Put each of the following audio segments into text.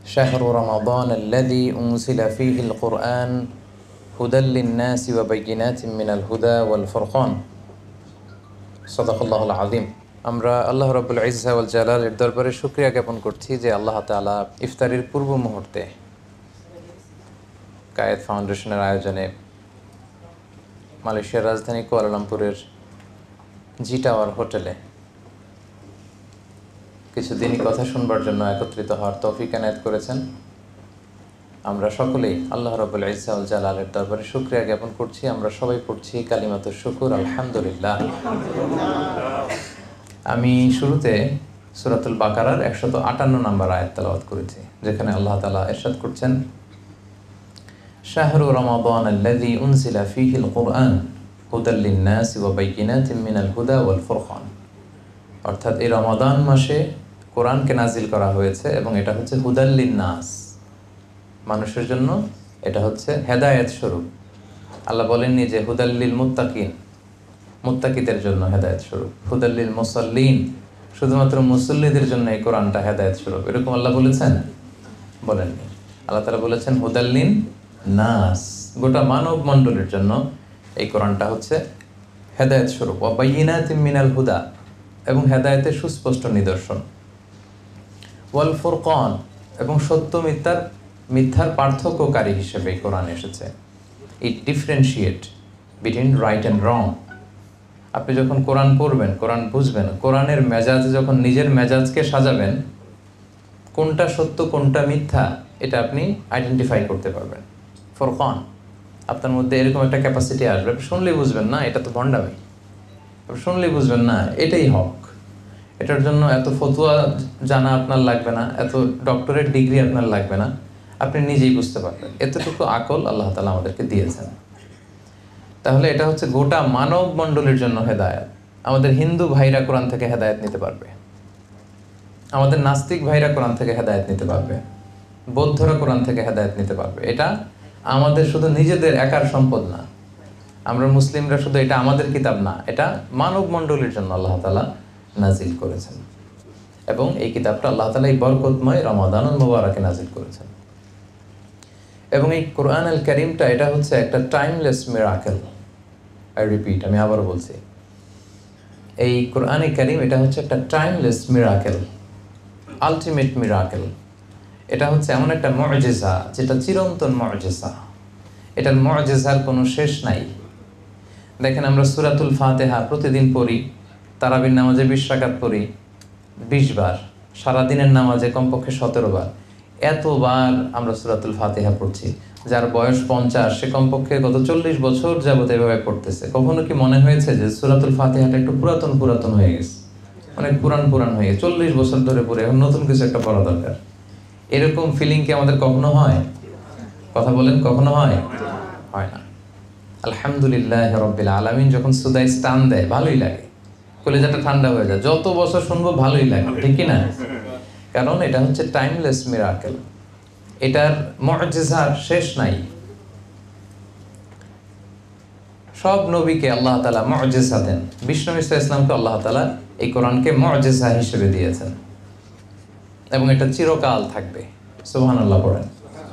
شهر رمضان الذي أنزل فيه القرآن هدى للناس وبينات من الهدى والفرقان صدق الله العظيم। আমরা আল্লাহ রাব্বুল ইজ্জা ওয়াল জালালের দরবারে শুকরিয়া জ্ঞাপন করছি যে আল্লাহ তাআলা ইফতারির পূর্ব মুহূর্তে কায়েত ফাউন্ডেশনের আয়োজনে মালয়েশিয়ার রাজধানী কুয়ালালামপুরের জি টাওয়ার হোটেলে কিছুদিনই কথা শুনবার জন্য একত্রিত হওয়ার তৌফিক এনায়েত করেছেন। আমরা সকলেই আল্লাহ রাব্বুল ইজ্জা ওয়াল জালালের দরবারে শুকরিয়া জ্ঞাপন করছি। আমরা সবাই পড়ছি কালিমাতুশ শুকর, আলহামদুলিল্লাহ। আমি শুরুতে সূরাতুল বাকারার 158 নম্বর আয়াত তেলাওয়াত করেছি, যেখানে আল্লাহ তাআলা ইরশাদ করছেন, শাহরু রমাদান আল্লাযী উনজিলা ফীহিল কুরআন হুদাল লিন-নাসি ওয়া বাইয়িনাতিন মিনাল হুদা ওয়াল ফুরকান। অর্থাৎ এই রমাদান মাসে কোরআনকে নাজিল করা হয়েছে এবং এটা হচ্ছে হুদাল লিন-নাস, মানুষের জন্য এটা হচ্ছে হেদায়েত স্বরূপ। আল্লাহ বলেননি যে হুদাল লিল মুত্তাকিন, মুত্তাকিদের জন্য হেদায়েত স্বরূপ, হুদাল লিল মুসাল্লিন, শুধুমাত্র মুসল্লিদের জন্য এই কোরআনটা হেদায়েত স্বরূপ, এরকম আল্লাহ বলেছেন? বলেননি। আল্লাহ তাআলা বলেছেন হুদাল লিন নাস, গোটা মানব মণ্ডলীর জন্য এই কোরআনটা হচ্ছে হেদায়েত স্বরূপ। ওয়া বাইয়িনাতিন মিনাল হুদা, এবং হেদায়েতের সুস্পষ্ট নিদর্শন। ওয়াল ফুরকান, এবং সত্য মিথ্যার পার্থক্যকারী হিসেবে এই কোরআন এসেছে। It differentiate between right and wrong. আপনি যখন কোরআন পড়বেন, কোরআন বুঝবেন, কোরআনের মেজাজে যখন নিজের মেজাজকে সাজাবেন, কোনটা সত্য কোনটা মিথ্যা এটা আপনি আইডেন্টিফাই করতে পারবেন। ফুরকান, আপনার মধ্যে এরকম একটা ক্যাপাসিটি আসবে, আপনি শুনলেই বুঝবেন না এটা তো ভণ্ডামি, আপনি শুনলেই বুঝবেন না এটাই হক। এটার জন্য এত ফতোয়া জানা আপনার লাগবে না, এত ডক্টরেট ডিগ্রি আপনার লাগবে না, আপনি নিজেই বুঝতে পারবেন। এতটুকু আকল আল্লাহ তাআলা আমাদেরকে দিয়েছেন। তাহলে এটা হচ্ছে গোটা মানব মণ্ডলীর জন্য হেদায়েত। আমাদের হিন্দু ভাইরা কোরআন থেকে হেদায়েত নিতে পারবে, আমাদের নাস্তিক ভাইরা কোরআন থেকে হেদায়েত নিতে পারবে, বৌদ্ধরা কোরআন থেকে হেদায়েত নিতে পারবে। এটা আমাদের শুধু নিজেদের একার সম্পদ না, আমরা মুসলিমরা শুধু এটা আমাদের কিতাব না, এটা মানব মণ্ডলীর জন্য আল্লাহ তাআলা নাজিল করেছেন। এবং এই কিতাবটা আল্লাহ তাআলা এই বরকতময় রমাদানুল মুবারাকে নাজিল করেছেন। এবং এই কোরআন আল কারীমটা এটা হচ্ছে একটা টাইমলেস মিরাকেল। আই রিপিট, আমি আবারও বলছি, এই কোরআনে কারীম এটা হচ্ছে একটা টাইমলেস মিরাকেল, আলটিমেট মিরাকেল। এটা হচ্ছে এমন একটা মুআজিজা যেটা চিরন্তন মুআজিজা, এটার মুআজিজার কোনো শেষ নাই। দেখেন, আমরা সূরাতুল ফাতিহা প্রতিদিন পড়ি, তারাবির নামাজে 20 রাকাত পড়ি 20 বার, সারাদিনের নামাজে কমপক্ষে 17 বার। এতবার আমরা সূরাতুল ফাতিহা পড়ছি। যার বয়স 50 সে কমপক্ষে গত 40 বছর যাবত এভাবে পড়তেছে। কখনো কি মনে হয়েছে যে সূরাতুল ফাতিহাটা একটু পুরাতন হয়ে গেছে, অনেক পুরান হয়ে গেছে, 40 বছর ধরে পড়ে এখন নতুন কিছু একটা পড়া দরকার? এরকম ফিলিং কি আমাদের কখনো হয়? কথা বলেন, কখনো হয়? হয় না। আলহামদুলিল্লাহ রাব্বিল আলামিন যখন সুদাই স্টান দেয় ভালোই লাগে, কলিজাটা ঠান্ডা হয়ে যায়। যত বছর শুনবো ভালোই লাগে, ঠিক কি না? কারণ এটা হচ্ছে টাইমলেস মিরাকেল, এটার মুআজিজার শেষ নাই। সব নবীকে আল্লাহ তাআলা মুআজিজা দেন, বিষ্ণু ঈসা ইসলামকে আল্লাহ তাআলা এই কোরআনকে মুআজিজা হিসেবে দিয়েছেন এবং এটা চিরকাল থাকবে। সুবহানাল্লাহ পড়েন।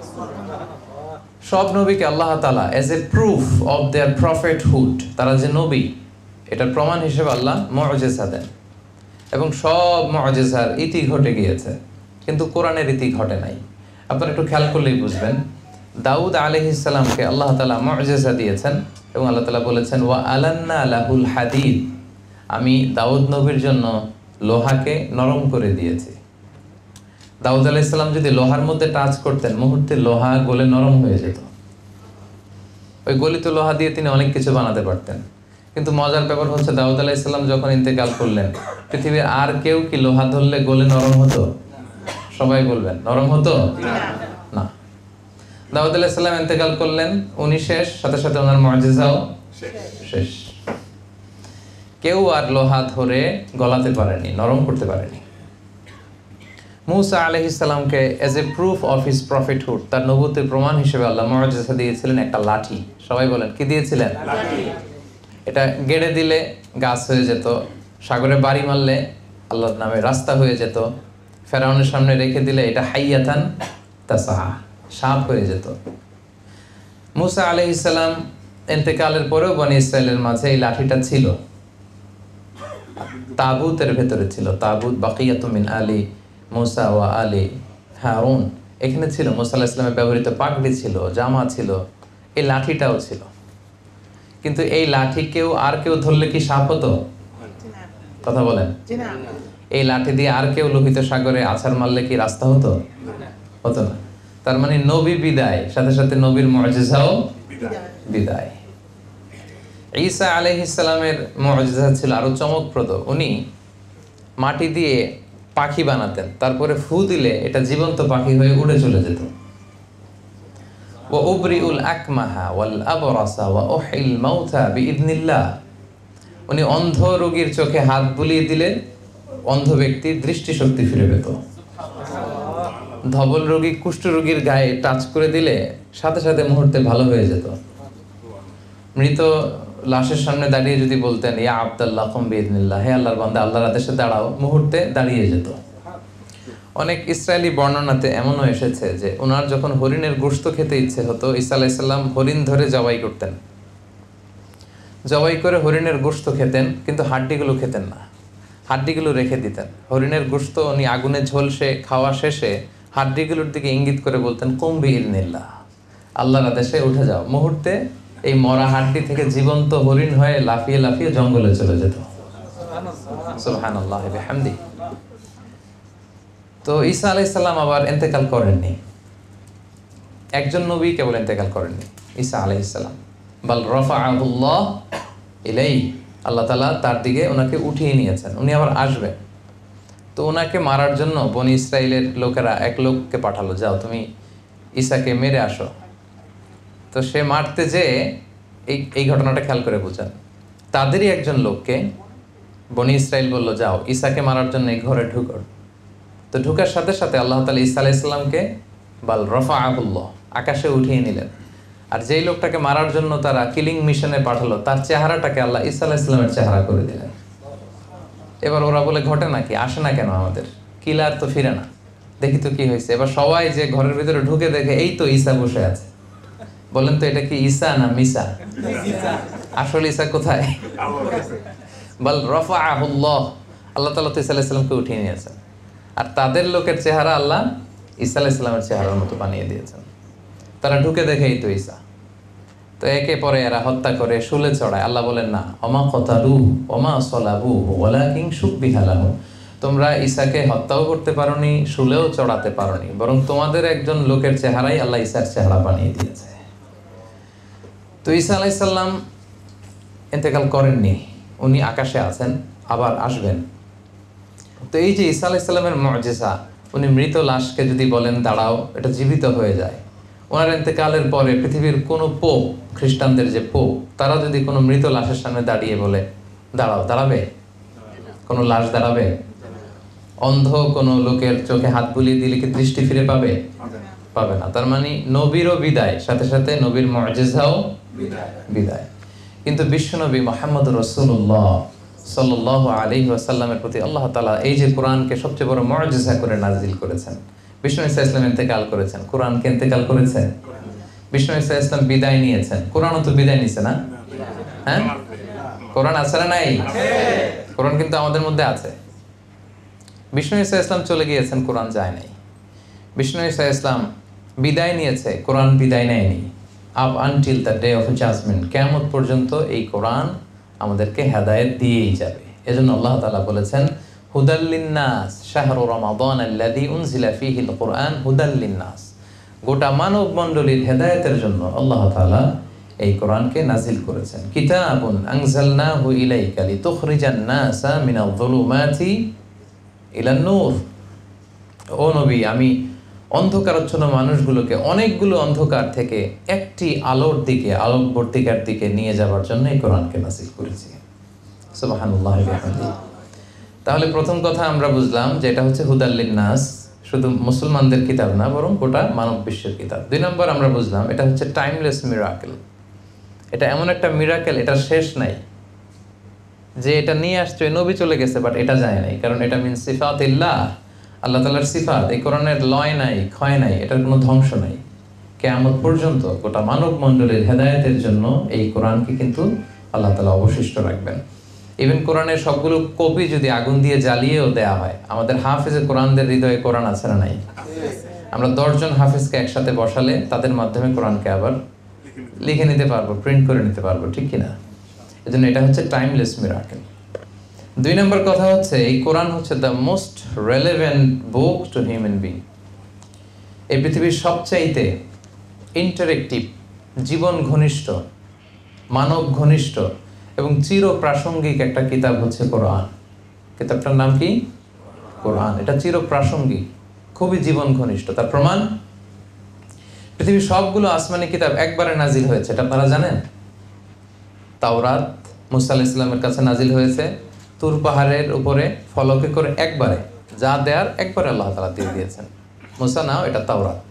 সব নবীকে আল্লাহ তাআলা as a proof of their prophethood, তারা যে নবী এটার প্রমাণ হিসেবে আল্লাহ মুআজিজা দেন। এবং সব মুআজিজার ইতি ঘটে গিয়েছে, কিন্তু কোরআনের ইতি ঘটে নাই। আপনারা একটু খেয়াল করলেই বুঝবেন, দাউদ আলাইহিস সালামকে আল্লাহ তাআলা মুআজিজা দিয়েছেন এবং আল্লাহ তাআলা বলেছেন ওয়া আলান্না লাহুল হাদিদ, আমি দাউদ নবীর জন্য লোহাকে নরম করে দিয়েছি। দাউদ আলাইহিস সালাম যদি লোহার মধ্যে টাচ করতেন, মুহূর্তে লোহা গলে নরম হয়ে যেত। ওই গলিত লোহা দিয়ে তিনি অনেক কিছু বানাতে পারতেন। কিন্তু মজার ব্যাপার হচ্ছে, দাউদ আলাইহিস সালাম যখন ইন্তেকাল করলেন, পৃথিবীর আর কেউ কি লোহা ধরলে গলে নরম হতো? সবাই বলবেন, নরম হতো না। দাউদ আলাইহিস সালাম ইন্তেকাল করলেন, উনি শেষ, সাথে সাথে ওনার মুআজিজাও শেষ। কেউ আর লোহা ধরে গলাতে পারেনি, নরম করতে পারেনি। মূসা আলাইহিস সালামকে as a proof of his prophethood, তার নবুয়তের প্রমাণ হিসেবে আল্লাহ মুআজিজা দিয়েছিলেন একটা লাঠি। সবাই বলেন, কি দিয়েছিলেন? লাঠি। এটা গেড়ে দিলে গাছ হয়ে যেত, সাগরে বাড়ি মারলে আল্লাহর নামে রাস্তা হয়ে যেত, ফেরাউনের সামনে রেখে দিলে এটা হাইয়াতান তাসা, সাপ হয়ে যেত। মুসা আলাইহিস সালাম ইন্তেকালের পরেও বনি ইসরাইলের মাঝে এই লাঠিটা ছিল, তাবুতের ভেতরে ছিল। তাবুত বাকিয়াতু মিন আলী মুসা ওয়া আলী হারুন, এখানে ছিল। মুসা আলাইহিস সালামের ব্যবহৃত পাগড়ি ছিল, জামা ছিল, এই লাঠিটাও ছিল। কিন্তু এই লাঠি আর কেউ ধরলে কি সাপ হতো? কথা বলেন। এই লাঠি দিয়ে আর কেউ লোহিত সাগরে আছাড় মারলে কি রাস্তা হতো? হতো না। তার মানে নবী বিদায়, সাথে সাথে নবীর মুআজিজাও বিদায়। ঈসা আলাইহিস সালামের মুআজিজা ছিল আরো চমকপ্রদ। উনি মাটি দিয়ে পাখি বানাতেন, তারপরে ফু দিলে এটা জীবন্ত পাখি হয়ে উড়ে চলে যেত। ওয়া উবরিউল আকমাহা ওয়াল আবরাসা ওয়া উহিল মাউতা বিইذنিল্লাহ। উনি অন্ধ রোগীর চোখে হাত বুলিয়ে দিলে অন্ধ ব্যক্তির দৃষ্টিশক্তি ফিরে পেত। ধবল রোগী, কুষ্ঠ রোগীর গায়ে টাচ করে দিলে সাথে সাথে মুহূর্তে ভালো হয়ে যেত। মৃত লাশের সামনে দাঁড়িয়ে যদি বলতেন ইয়া আব্দুল্লাহ কুম বিইذনিল্লাহ, হে আল্লাহর বান্দা আল্লাহর আদেশে দাঁড়াও, মুহূর্তে দাঁড়িয়ে যেত। অনেক ইসরায়েলি বর্ণনাতে এমনও এসেছে যে ওনার যখন হরিণের গোশত খেতে ইচ্ছে হতো, ঈসা আলাইহিস সালাম হরিণ ধরে জবাই করতেন, জবাই করে হরিণের গোশত খেতেন, কিন্তু হাড্ডিগুলো খেতেন না, হাড্ডিগুলো রেখে দিতেন। হরিণের গোশত উনি আগুনে ঝলসে খাওয়া শেষে হাড্ডিগুলোর দিকে ইঙ্গিত করে বলতেন কুম বিইذনিল্লাহ, আল্লাহর আদেশে উঠে যাও। মুহূর্তে এই মরা হাড্ডি থেকে জীবন্ত হরিণ হয়ে লাফিয়ে লাফিয়ে জঙ্গলে চলে যেত। সুবহানাল্লাহি ওয়া বিহামদিহি। তো ঈসা আলাইহিস সালাম আবার ইন্তেকাল করেননি। একজন নবী কেবল ইন্তেকাল করেননি, ঈসা আলাইহিস সালাম। বাল রাফাআহুল্লাহ ইলাইহি, আল্লাহ তাআলা তার দিকে ওনাকে উঠিয়ে নিয়েছেন, উনি আবার আসবেন। তো ওনাকে মারার জন্য বনি ইসরাইলের লোকেরা এক লোককে পাঠালো, যাও তুমি ঈসাকে মেরে আসো। তো সে মারতে যেয়ে এই ঘটনাটা খেয়াল করে বুঝেন। তাদেরই একজন লোককে বনি ইসরাইল বলল, যাও ঈসাকে মারার জন্য এই ঘরে ঢুকো। তো ঢুকার সাথে সাথে আল্লাহ তাআলা ঈসা আলাইহিস সালামকে বাল রাফাআহুল্লাহ, আকাশে উঠিয়ে নিলেন। আর যেই লোকটাকে মারার জন্য তারা কিলিং মিশনে পাঠালো, তার চেহারাটাকে আল্লাহ ঈসা আলাইহিস সালামের চেহারা করে দিলেন। এবার ওরা বলে, ঘটে নাকি, আসে না কেন আমাদের কিলার তো ফিরে না, দেখি তো কি হয়েছে। এবার সবাই যে ঘরের ভিতরে ঢুকে দেখে এই তো ঈসা বসে আছে। বলেন তো এটা কি ঈসা না মিসা? আসলে ঈসা কোথায়? বাল রাফাআহুল্লাহ, আল্লাহ তাআলা তো ঈসা আলাইহিস সালামকে উঠিয়ে নিয়েছেন। আর তাদের লোকের চেহারা আল্লাহ ঈসা আলাইহিস সালামের চেহারার মতো বানিয়ে দিয়েছেন। তারা ঢুকে দেখে এই তো ঈসা। তো একে পরে এরা হত্যা করে শুলে চড়ায়। আল্লাহ বলেন না, ওমা কতালুহু ওমা সলাবুহু ওয়ালাকিন শুববিহা লাহু, তোমরা ঈসাকে হত্যাও করতে পারোনি, শুলেও চড়াতে পারোনি, বরং তোমাদের একজন লোকের চেহারাই আল্লাহ ঈসার চেহারা বানিয়ে দিয়েছে। তো ঈসা আলাইহিস সালাম ইন্তেকাল করেননি, উনি আকাশে আছেন, আবার আসবেন। তো এই যে ঈসা আলাইহিস সালামের মুআজিজা, উনি মৃত লাশকে যদি বলেন দাঁড়াও, এটা জীবিত হয়ে যায়। ওনার ইন্তেকালের পরে পৃথিবীর কোনো পোপ, খ্রিস্টানদের যে পোপ, তারা যদি কোনো মৃত লাশের সামনে দাঁড়িয়ে বলে দাঁড়াও, দাঁড়াবে? কোনো লাশ দাঁড়াবে? অন্ধ কোনো লোকের চোখে হাত বুলিয়ে দিলে কি দৃষ্টি ফিরে পাবে? পাবে না। তার মানে নবীরও বিদায়, সাথে সাথে নবীর মুআজিজাও বিদায়। কিন্তু বিশ্বনবী মুহাম্মদুর রাসূলুল্লাহ সাল্লাল্লাহু আলাইহি ওয়াসাল্লামের প্রতি আল্লাহ তাআলা এই যে কোরআনকে সবচেয়ে বড় মুআজিজা করে নাযিল করেছেন। বিষ্ণু ঈসা ইসলাম ইন্তেকাল করেছেন, কোরআনকে ইন্তেকাল করেছেন। বিষ্ণু ঈসা ইসলাম বিদায় নিয়েছেন, কোরআনও তো বিদায় নিছে না? হ্যাঁ, কোরআন আছে না নাই? কোরআন কিন্তু আমাদের মধ্যে আছে। বিষ্ণু ঈসা ইসলাম চলে গিয়েছেন, কোরআন যায় নাই। বিষ্ণু ঈসা ইসলাম বিদায় নিয়েছে, কোরআন বিদায় নেয়নি। Up until the day of judgement, কিয়ামত পর্যন্ত এই কোরআন আমাদেরকে হেদায়েত দিয়েই যাবে। এজন্য আল্লাহ তাআলা বলেছেন হুদাল লিন্নাস শাহরু রমাদান আল্লাযী উনজিলা ফীহিল কুরআন হুদাল লিন্নাস, গোটা মানব মণ্ডলীর হেদায়েতের জন্য আল্লাহ তাআলা এই কোরআনকে নাজিল করেছেন। কিতাবুন আনজালনাহু ইলাইকা লিতুখরিজান নাসা মিনাল যুলুমাতি ইলান নূর। ও নবী, আমি অন্ধকারাচ্ছন্ন মানুষগুলোকে অনেকগুলো অন্ধকার থেকে একটি আলোর দিকে, আলোকবর্তিকার দিকে নিয়ে যাওয়ার জন্য এই কোরআনকে নাজিল করেছি। সুবহানাল্লাহ ওয়া বিহামদিহি। তাহলে প্রথম কথা আমরা বুঝলাম যে এটা হচ্ছে হুদাল লিন্নাস, শুধু মুসলমানদের কিতাব না, বরং গোটা মানব বিশ্বের কিতাব। 2 নম্বর আমরা বুঝলাম এটা হচ্ছে টাইমলেস মিরাকেল। এটা এমন একটা মিরাকেল, এটা শেষ নাই, যে এটা নিয়ে আসছে নবী চলে গেছে বাট এটা যায় নাই, কারণ এটা মিন সিফাতিল্লাহ। আল্লাহ তাআলার সিফাত, এই কোরআনের লয় নাই, ক্ষয় নাই, এটার কোনো ধ্বংস নাই। কিয়ামত পর্যন্ত গোটা মানব মণ্ডলের হেদায়েতের জন্য এই কোরআনকে কিন্তু আল্লাহ তাআলা অবশিষ্ট রাখবেন। ইভেন কোরআনের সবগুলো কপি যদি আগুন দিয়ে জ্বালিয়েও দেওয়া হয়, আমাদের হাফেজে কোরআনদের হৃদয়ে কোরআন আছে না নাই? আমরা 10 জন হাফেজকে একসাথে বসালে তাদের মাধ্যমে কোরআনকে আবার লিখে নিতে পারবো, প্রিন্ট করে নিতে পারবো, ঠিক কিনা? এজন্য এটা হচ্ছে টাইমলেস মিরাকেল। 2 নম্বর কথা হচ্ছে এই কোরআন হচ্ছে the most relevant book to human being. এই পৃথিবীর সবচাইতে ইন্টারেক্টিভ, জীবন ঘনিষ্ঠ, মানব ঘনিষ্ঠ এবং চির প্রাসঙ্গিক একটা কিতাব হচ্ছে কোরআন। কিতাবটার নাম কি? কোরআন। এটা চির প্রাসঙ্গিক, খুবই জীবন ঘনিষ্ঠ। তার প্রমাণ, পৃথিবীর সবগুলো আসমানি কিতাব একবারে নাজিল হয়েছে, এটা আপনারা জানেন? তাওরাত মুসা আলাইহিস সালামের কাছে নাজিল হয়েছে তুর পাহাড়ের উপরে ফলকে করে, একবারে যা দেয়ার একবারে আল্লাহ তাআলা দিয়ে দিয়েছেন। মুসা নাও, এটা তাওরাত।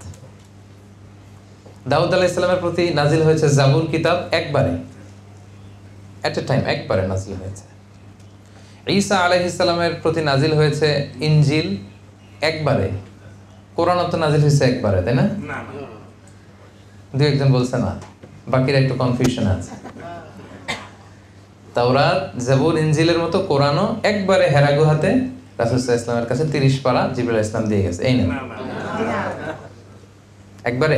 দাউদ আলাইহিস সালামের প্রতি নাজিল হয়েছে জাবুর কিতাব, একবারে, এট এ টাইম, একবারে নাজিল হয়েছে। ঈসা আলাইহিস সালামের প্রতি নাজিল হয়েছে ইনজিল, একবারে। কোরআনও তো নাজিল হয়েছে একবারে, তাই না? দু একজন বলছে না, বাকিরা একটু কনফিউশন আছে। তাওরাত, জাবুর, ইনজিলের মতো কোরআনও একবারে হেরা গুহাতে রাসূল সাল্লাল্লাহু আলাইহি ওয়াসাল্লামের কাছে 30 পারা জিবরাইল আলাইহিস সালাম দিয়ে গেছে। এই না একবারে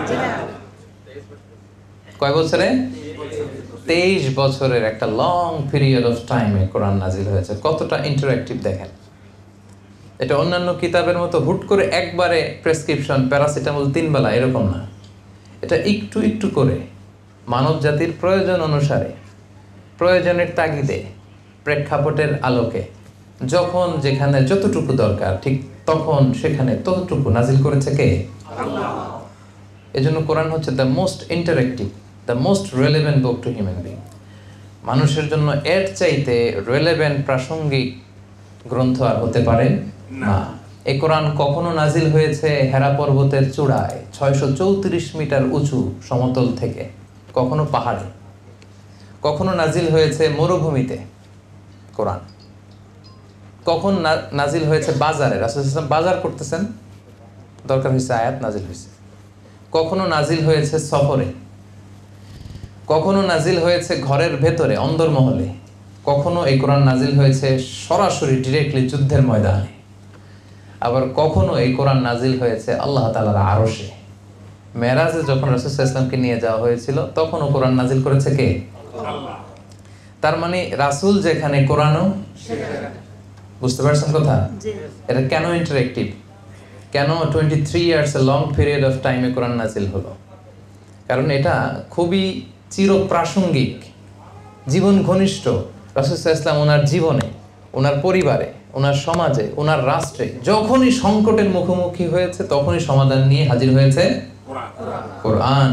কয় বছরে? 23 বছরের একটা লং পিরিয়ড অফ টাইমে কোরআন নাজিল হয়েছে। কতটা ইন্টারঅ্যাক্টিভ দেখেন। এটা অন্যান্য কিতাবের মতো হুট করে একবারে প্রেসক্রিপশন, প্যারাসিটামল 3 বেলা, এরকম না। এটা একটু একটু করে মানব জাতির প্রয়োজন অনুসারে, প্রয়োজনের তাগিদে, প্রেক্ষাপটের আলোকে, যখন যেখানে যতটুকু দরকার ঠিক তখন সেখানে ততটুকু নাজিল করেছে কে? আল্লাহ। এজন্য কোরআন হচ্ছে the most interactive, the most relevant book to human being. মানুষের জন্য এর চাইতে রেলেভেন্ট, প্রাসঙ্গিক গ্রন্থ আর হতে পারে না। এই কোরআন কখনো নাজিল হয়েছে হেরা পর্বতের চূড়ায় 634 মিটার উঁচু সমতল থেকে, কখনো পাহাড়ে, কখনো নাজিল হয়েছে মরুভূমিতে কোরআন, কখন নাজিল হয়েছে বাজারে, রাসূল সাল্লাল্লাহু আলাইহি ওয়াসাল্লাম বাজার করতেছেন, দরকার হয়েছে আয়াত নাজিল হয়েছে। কখনো নাজিল হয়েছে সফরে, কখনো নাজিল হয়েছে ঘরের ভেতরে অন্দরমহলে, কখনো এই কোরআন নাজিল হয়েছে সরাসরি ডিরেক্টলি যুদ্ধের ময়দানে, আবার কখনো এই কোরআন নাজিল হয়েছে আল্লাহ তাআলার আরশে। মেরাজে যখন রাসূল সাল্লাল্লাহু আলাইহি ওয়াসাল্লামকে নিয়ে যাওয়া হয়েছিল তখনও কোরআন নাজিল করেছে কে? আল্লাহ। তার মানে রাসূল যেখানে, কোরআনও সেখানে। বুঝতে পারছেন কথা? এটা কেন ইন্টারেক্টিভ, কেন 23 years a long period of টাইমে কোরআন নাজিল হলো? কারণ এটা খুবই চিরপ্রাসঙ্গিক, জীবন ঘনিষ্ঠ। রাসূল সাল্লাল্লাহু আলাইহি ওয়াসাল্লাম ওনার জীবনে, ওনার পরিবারে, ওনার সমাজে, ওনার রাষ্ট্রে যখনই সংকটের মুখোমুখি হয়েছে তখনই সমাধান নিয়ে হাজির হয়েছে কোরআন।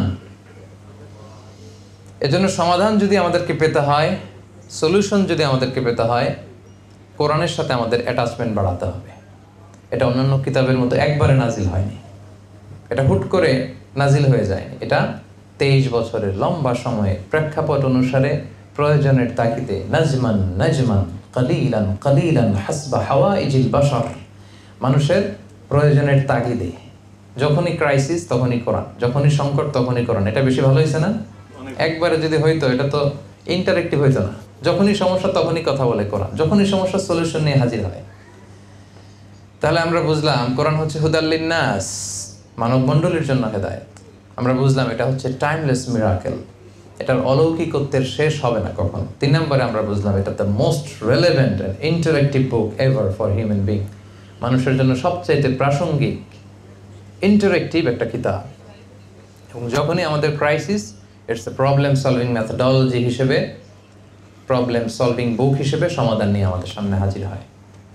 এজন্য সমাধান যদি আমাদেরকে পেতে হয়, সলিউশন যদি আমাদেরকে পেতে হয়, কোরআনের সাথে আমাদের অ্যাটাচমেন্ট বাড়াতে হবে। এটা অন্যান্য কিতাবের মতো একবারে নাজিল হয়নি, এটা হুট করে নাজিল হয়ে যায়নি। এটা 23 বছরের লম্বা সময়ে প্রেক্ষাপট অনুসারে, প্রয়োজনের তাগিদে, নাজমান নাজমান কালিলান কালিলান হাসবা হাওয়াইজিল বাশার, মানুষের প্রয়োজনের তাগিদে, যখনই ক্রাইসিস তখনই কোরআন, যখনই সংকট তখনই কোরআন। এটা বেশি ভালো হয়েছে না? একবারে যদি হইতো এটা তো ইন্টারেক্টিভ হইতো না। যখনই সমস্যা তখনই কথা বলে কোরআন, যখনই সমস্যার সলিউশন নিয়ে হাজির হয়। তাহলে আমরা বুঝলাম কোরআন হচ্ছে হুদাল লিন্নাস, মানব মণ্ডলীর জন্য হেদায়েত। আমরা বুঝলাম এটা হচ্ছে টাইমলেস মিরাকেল, এটার অলৌকিকত্বের শেষ হবে না কখনো। 3 নম্বরে আমরা বুঝলাম এটা the most relevant and interactive book ever for human being. মানুষের জন্য সবচাইতে প্রাসঙ্গিক, ইন্টারেক্টিভ একটা কিতাব। এবং যখনই আমাদের crisis, it's a problem solving methodology হিসেবে, প্রবলেম সলভিং বুক হিসেবে সমাধান নিয়ে আমাদের সামনে হাজির হয়।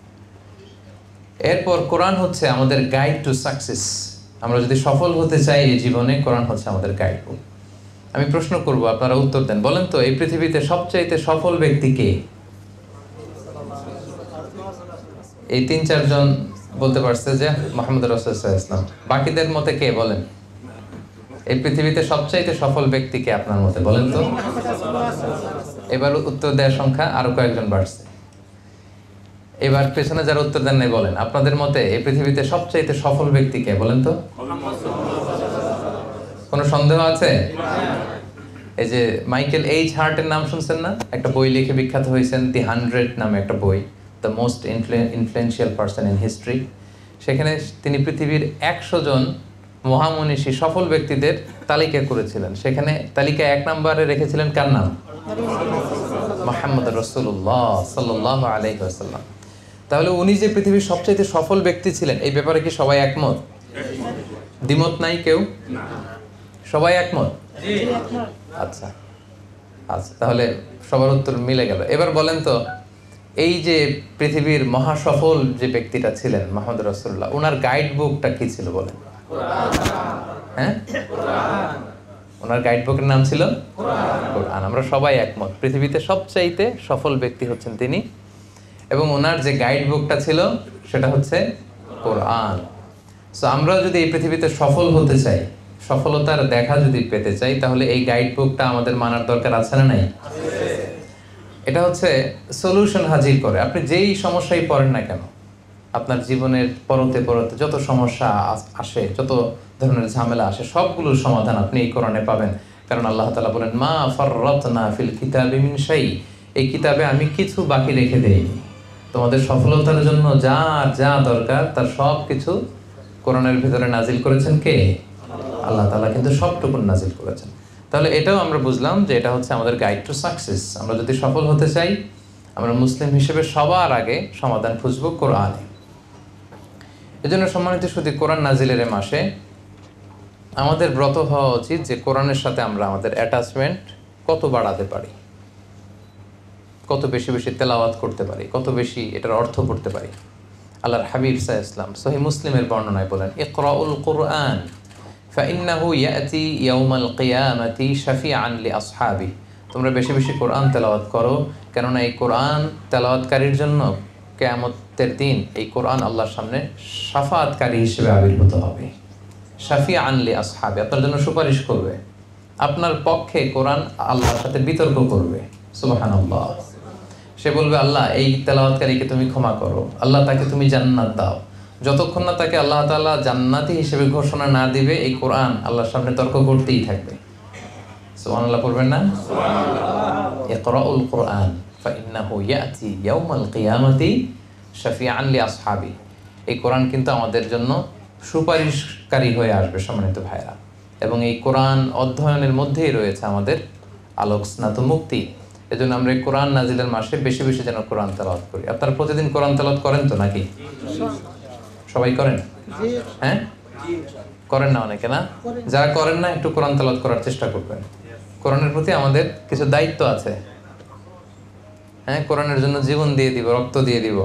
এরপর কোরআন হচ্ছে আমাদের গাইড টু সাকসেস। আমরা যদি সফল হতে চাই এই জীবনে, কোরআন হচ্ছে আমাদের গাইড বুক। আমি প্রশ্ন করব, আপনারা উত্তর দেন। বলেন তো, এই পৃথিবীতে সবচাইতে সফল ব্যক্তি কে? এই 3-4 জন বলতে পারছে যে মুহাম্মদ রাসূলুল্লাহ সাল্লাল্লাহু আলাইহি ওয়াসাল্লাম। বাকিদের মতে কে বলেন? এই পৃথিবীতে সবচাইতে সফল ব্যক্তি কে আপনার মতে, বলেন তো? এবার উত্তর দেওয়ার সংখ্যা আরো কয়েকজন বাড়ছে। এবার পেছনে যারা উত্তর দেন নাই বলেন, আপনাদের মতে এই পৃথিবীতে সবচাইতে সফল ব্যক্তি কে বলেন তো? কোনো সন্দেহ আছে? এই যে মাইকেল এইচ হার্টের নাম শুনছেন না? একটা বই লিখে বিখ্যাত হয়েছেন, দি 100 নামে একটা বই, the most influential person in history. সেখানে তিনি পৃথিবীর 100 জন মহামনীষী সফল ব্যক্তিদের তালিকা করেছিলেন। সেখানে তালিকায় 1 নম্বরে রেখেছিলেন কার নাম? মুহাম্মদ রাসূলুল্লাহ সাল্লাল্লাহু আলাইহি ওয়াসাল্লাম। তাহলে উনি যে পৃথিবীর সবচেয়ে সফল ব্যক্তি ছিলেন, এই ব্যাপারে কি সবাই একমত? দ্বিমত নাই কেউ? সবাই একমত? আচ্ছা আচ্ছা, তাহলে সবার উত্তর মিলে গেল। এবার বলেন তো, এই যে পৃথিবীর মহাসফল যে ব্যক্তিটা ছিলেন মুহাম্মদ রাসূলুল্লাহ, ওনার গাইড বুকটা কি ছিল বলেন? হ্যাঁ, ওনার গাইড বুকের নাম ছিল কোরআন। আমরা সবাই একমত, পৃথিবীতে সবচাইতে সফল ব্যক্তি হচ্ছেন তিনি, এবং ওনার যে গাইড বুকটা ছিল সেটা হচ্ছে কোরআন। সো আমরা যদি এই পৃথিবীতে সফল হতে চাই, সফলতার দেখা যদি পেতে চাই, তাহলে এই গাইড বুকটা আমাদের মানার দরকার আছে না নাই? এটা হচ্ছে সলিউশন হাজির করে। আপনি যেই সমস্যায় পড়েন না কেন, আপনার জীবনের পরতে পরতে যত সমস্যা আসে, যত ধরনের ঝামেলা আসে, সবগুলোর সমাধান আপনি এই কোরআনে পাবেন। কারণ আল্লাহ তাআলা বলেন, মা ফাররাতনা ফিল কিতাবি মিন শাই, এই কিতাবে আমি কিছু বাকি রেখে দেইনি। তোমাদের সফলতার জন্য যা যা দরকার তার সব কিছু কোরআনের ভিতরে নাজিল করেছেন কে? আল্লাহ তাআলা কিন্তু সবটুকু নাজিল করেছেন। তাহলে এটাও আমরা বুঝলাম যে এটা হচ্ছে আমাদের গাইড টু সাকসেস। আমরা যদি সফল হতে চাই, আমরা মুসলিম হিসেবে সবার আগে সমাধান খুঁজব কোরআনে। এজন্য সম্মানিত শুধু কোরআন নাজিলের মাসে আমাদের ব্রত হওয়া উচিত যে কোরআনের সাথে আমরা আমাদের অ্যাটাচমেন্ট কত বাড়াতে পারি, কত বেশি বেশি তেলাওয়াত করতে পারি, কত বেশি এটার অর্থ করতে পারি। আল্লাহর হাবিব সাল্লাল্লাহু আলাইহি ওয়াসাল্লাম সহিহ মুসলিমের বর্ণনায় বলেন, ইকরাউল কুরআন ফাইন্নাহু ইয়াতি ইয়াউমাল কিয়ামাতি শাফিআন লিআসহাবি। তোমরা বেশি বেশি কোরআন তেলাওয়াত করো, কেননা এই কোরআন তেলাওয়াতকারীর জন্য কিয়ামতের দিন এই কোরআন আল্লাহর সামনে শাফাআতকারী হিসেবে আবির্ভূত হবে। শাফিআন লিআসহাবি, আপনার জন্য সুপারিশ করবে, আপনার পক্ষে কোরআন আল্লাহর সাথে বিতর্ক করবে। সুবহানাল্লাহ। সে বলবে, আল্লাহ এই তেলাওয়াতকারীকে তুমি ক্ষমা করো, আল্লাহ তাকে তুমি জান্নাত দাও। যতক্ষণ না তাকে আল্লাহ তাআলা জান্নাতি হিসেবে ঘোষণা না দিবে, এই কোরআন আল্লাহর সামনে তর্ক করতেই থাকবে। সুবহানাল্লাহ পড়বেন না? সুবহানাল্লাহ। ইকরাউল কুরআন ফাইন্নাহু ইয়াতি ইয়াউমাল কিয়ামাতি শাফিআন লিআসহাবি। এই কোরআন কিন্তু আমাদের জন্য সুপারিশকারী হয়ে আসবে সম্মানিত ভাইরা, এবং এই কোরআন অধ্যয়নের মধ্যেই রয়েছে আমাদের আলোক স্নাত মুক্তি। এজন্য আমরা এই কোরআন নাজিলের মাসে বেশি বেশি যেন কোরআন তেলাওয়াত করি। আপনারা প্রতিদিন কোরআন তেলাওয়াত করেন তো নাকি? সবাই করেন? হ্যাঁ, করেন না অনেকে? না, যারা করেন না একটু কোরআন তেলাওয়াত করার চেষ্টা করবেন। কোরআনের প্রতি আমাদের কিছু দায়িত্ব আছে। হ্যাঁ, কোরআনের জন্য জীবন দিয়ে দিব, রক্ত দিয়ে দিব,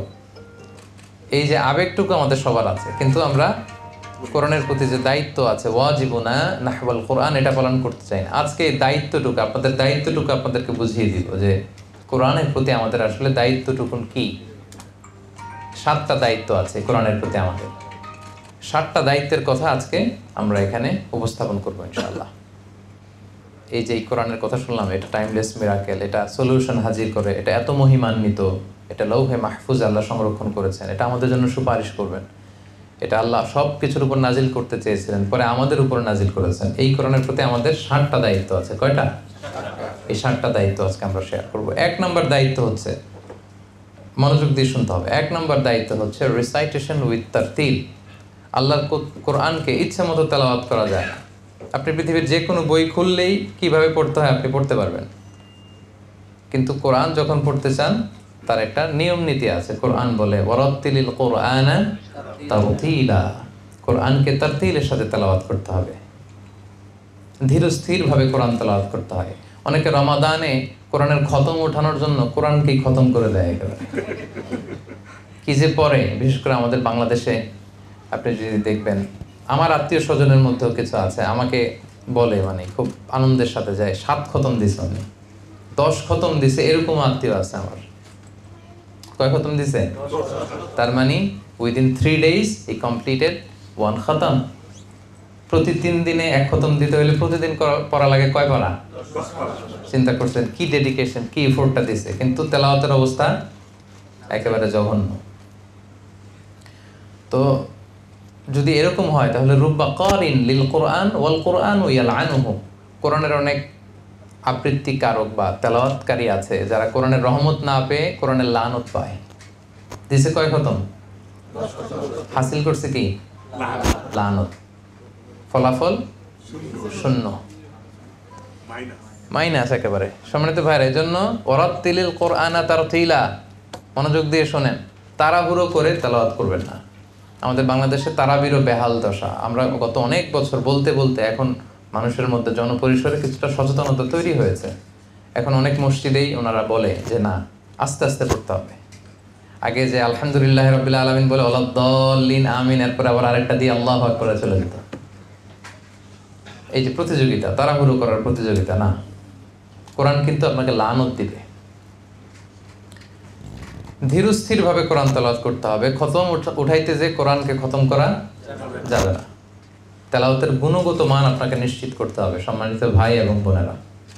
এই যে আবেগটুকু আমাদের সবার আছে, কিন্তু আমরা কোরআনের প্রতি যে দায়িত্ব আছে, ওয়াজিবুনা নাহওয়াল কোরআন, এটা পালন করতে চাই না। আজকে এই দায়িত্বটুকু, আপনাদের দায়িত্বটুকু আপনাদেরকে বুঝিয়ে দিব যে কোরআনের প্রতি আমাদের আসলে দায়িত্বটুকুন কি। 7টা দায়িত্ব আছে কোরআনের প্রতি আমাদের। 7টা দায়িত্বের কথা আজকে আমরা এখানে উপস্থাপন করবো ইনশাআল্লাহ। এই যে এই কোরআনের কথা শুনলাম, এটা টাইমলেস মিরাকেল, এটা সলিউশন হাজির করে, এটা এত মহিমান্বিত, এটা লৌহে মাহফুজ আল্লাহ সংরক্ষণ করেছেন, এটা আমাদের জন্য সুপারিশ করবেন। এটা আল্লাহ সব কিছুর উপর নাজিল করতে চেয়েছিলেন, পরে আমাদের উপর নাজিল করেছেন। এই কোরআনের প্রতি আমাদের 7টা দায়িত্ব আছে। কয়টা? এই 7টা দায়িত্ব আজকে আমরা শেয়ার করব। 1 নম্বর দায়িত্ব হচ্ছে, মনোযোগ দিয়ে শুনতে হবে, 1 নম্বর দায়িত্ব হচ্ছে রিসাইটেশন উইথ তারতিল। আল্লাহর কোরআনকে ইচ্ছা মতো তেলাওয়াত করা যায় না। আপনি পৃথিবীর যে কোনো বই খুললেই কিভাবে পড়তে হয় আপনি পড়তে পারবেন, কিন্তু কোরআন যখন পড়তে চান তার একটা নিয়ম নীতি আছে। কোরআন বলে, ওয়ারাত্তিলিল কুরআনা তারতিলা, কোরআনকে তারতিলের সাথে তেলাওয়াত করতে হবে, ধীর স্থিরভাবে কোরআন তেলাওয়াত করতে হয়। অনেকে রমাদানে কোরআনের খতম ওঠানোর জন্য কোরআনকেই খতম করে দেয় একেবারে। কি যে পড়ে, বিশেষ করে আমাদের বাংলাদেশে আপনি যদি দেখবেন, আমার আত্মীয় স্বজনের মধ্যেও কিছু আছে, আমাকে বলে, মানে খুব আনন্দের সাথে যায়, 7 খতম দিছে, উনি 10 খতম দিছে, এরকম আত্মীয় আছে আমার। কয় খতম দিছে? তার মানে উইদিন 3 days হি কমপ্লিটেড 1 খতম। প্রতি 3 দিনে 1 খতম দিতে হলে প্রতিদিন পড়া লাগে কয় পারা? চিন্তা করছেন কি ডেডিকেশন, কি এফোর্টটা দিছে। কিন্তু তেলাওয়াতের অবস্থা একেবারে জঘন্য। তো যদি এরকম হয় তাহলে রুব্বা কারিন লিল কোরআন ওয়াল কোরআন ইয়ালআনুহু, কোরআনের অনেক আবৃত্তিকারক বা তেলাওয়াতকারী আছে যারা কোরআনের রহমত না পেয়ে কোরআনের লানত পায়। দিছে কয় খতম? হাসিল করছে কি? লানত। ফলাফল শূন্য, মাইনাস একেবারে। সম্মানিত ভাইরা, এই জন্য ওয়ারাত্তিলিল কোরআনা তারতিলা, মনোযোগ দিয়ে শোনেন, তাড়াহুড়ো করে তেলাওয়াত করবেন না। আমাদের বাংলাদেশে তারাবিরও বেহাল দশা। আমরা গত অনেক বছর বলতে বলতে এখন মানুষের মধ্যে জনপরিসরে কিছুটা সচেতনতা তৈরি হয়েছে। এখন অনেক মসজিদেই ওনারা বলে যে না, আস্তে আস্তে পড়তে হবে। আগে যে আলহামদুলিল্লাহ রাব্বিল আলামিন বলে ওয়ালাদ-দাল্লিন আমিন, এরপর আবার আরেকটা দিয়ে আল্লাহু আকবার চলে যেত। এই যে প্রতিযোগিতা, তাড়াহুড়ো করার প্রতিযোগিতা না, কোরআন কিন্তু আপনাকে লানত দিবে। ধীরস্থির ভাবে কোরআন তেলাওয়াত করতে হবে। খতম উঠাইতে যে কোরআনকে খতম করা যাবে না। তেলাওয়াতের গুণগত মান আপনাকে নিশ্চিত করতে হবে সম্মানিত ভাই এবং বোনেরা।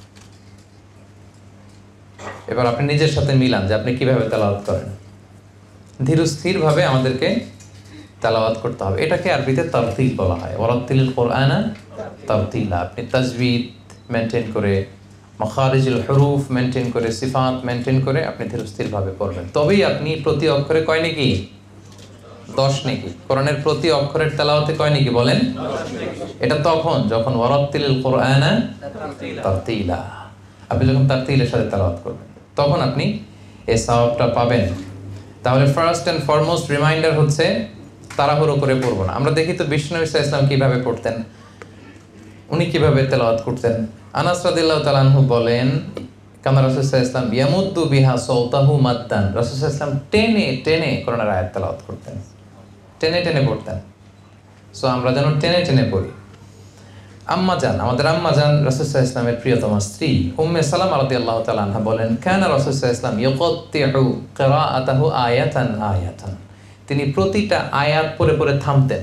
এবার আপনি নিজের সাথে মিলান যে আপনি কিভাবে তেলাওয়াত করেন। ধীরস্থির ভাবে আমাদেরকে তেলাওয়াত করতে হবে। এটাকে আরবিতে তারতিল বলা হয়। ওয়ারাত্তিলিল কোরআনা তারতিলা। আপনি তাজবিদ মেনটেন করে, মাখারিজুল হুরুফ মেনটেন করে, সিফাত মেনটেন করে আপনি ধীরস্থির ভাবে পড়বেন। তবেই আপনি প্রতি অক্ষরে কয় নাকি? 10 নাকি। কোরআনের প্রতি অক্ষরের তেলাওয়াতে কয় নাকি বলেন? এটা তখন যখন ওয়ারাত্তিলিল কোরআনা তারতিলা, আপনি যখন তারতিলের সাথে তেলাওয়াত করবেন তখন আপনি এই সওয়াবটা পাবেন। তাহলে ফার্স্ট এন্ড ফরমোস্ট রিমাইন্ডার হচ্ছে তাড়াহুড়ো করে পড়বো না। আমরা দেখি তো বিষ্ণু ইসলাম কিভাবে পড়তেন, উনি কিভাবে তেলাওয়াত করতেন। আনাস রাদিয়াল্লাহু তাআলা আনহু বলেন, কানা রাসূলুল্লাহ সাল্লাল্লাহু আলাইহি ওয়াসাল্লাম ইয়ামুদ্দু বিহা সাওতাহু মাদ্দান, রাসূলুল্লাহ সাল্লাল্লাহু আলাইহি ওয়াসাল্লাম টেনে টেনে কোরআনের আয়াত তেলাওয়াত করতেন, টেনে টেনে পড়তেন। সো আমরা যেন টেনে টেনে পড়ি। আম্মা জান, আমাদের আম্মা জান রাসূলুল্লাহ সাল্লাল্লাহু আলাইহি ওয়াসাল্লামের প্রিয়তমা স্ত্রী উম্মে সালামা রাদিয়াল্লাহু তাআলা আনহা বলেন, কানা রাসূলুল্লাহ সাল্লাল্লাহু আলাইহি ওয়াসাল্লাম ইয়াকাত্তিউ কিরাআতাহু আয়াতান আয়াতান, তিনি প্রতিটা আয়াত পড়ে পড়ে থামতেন।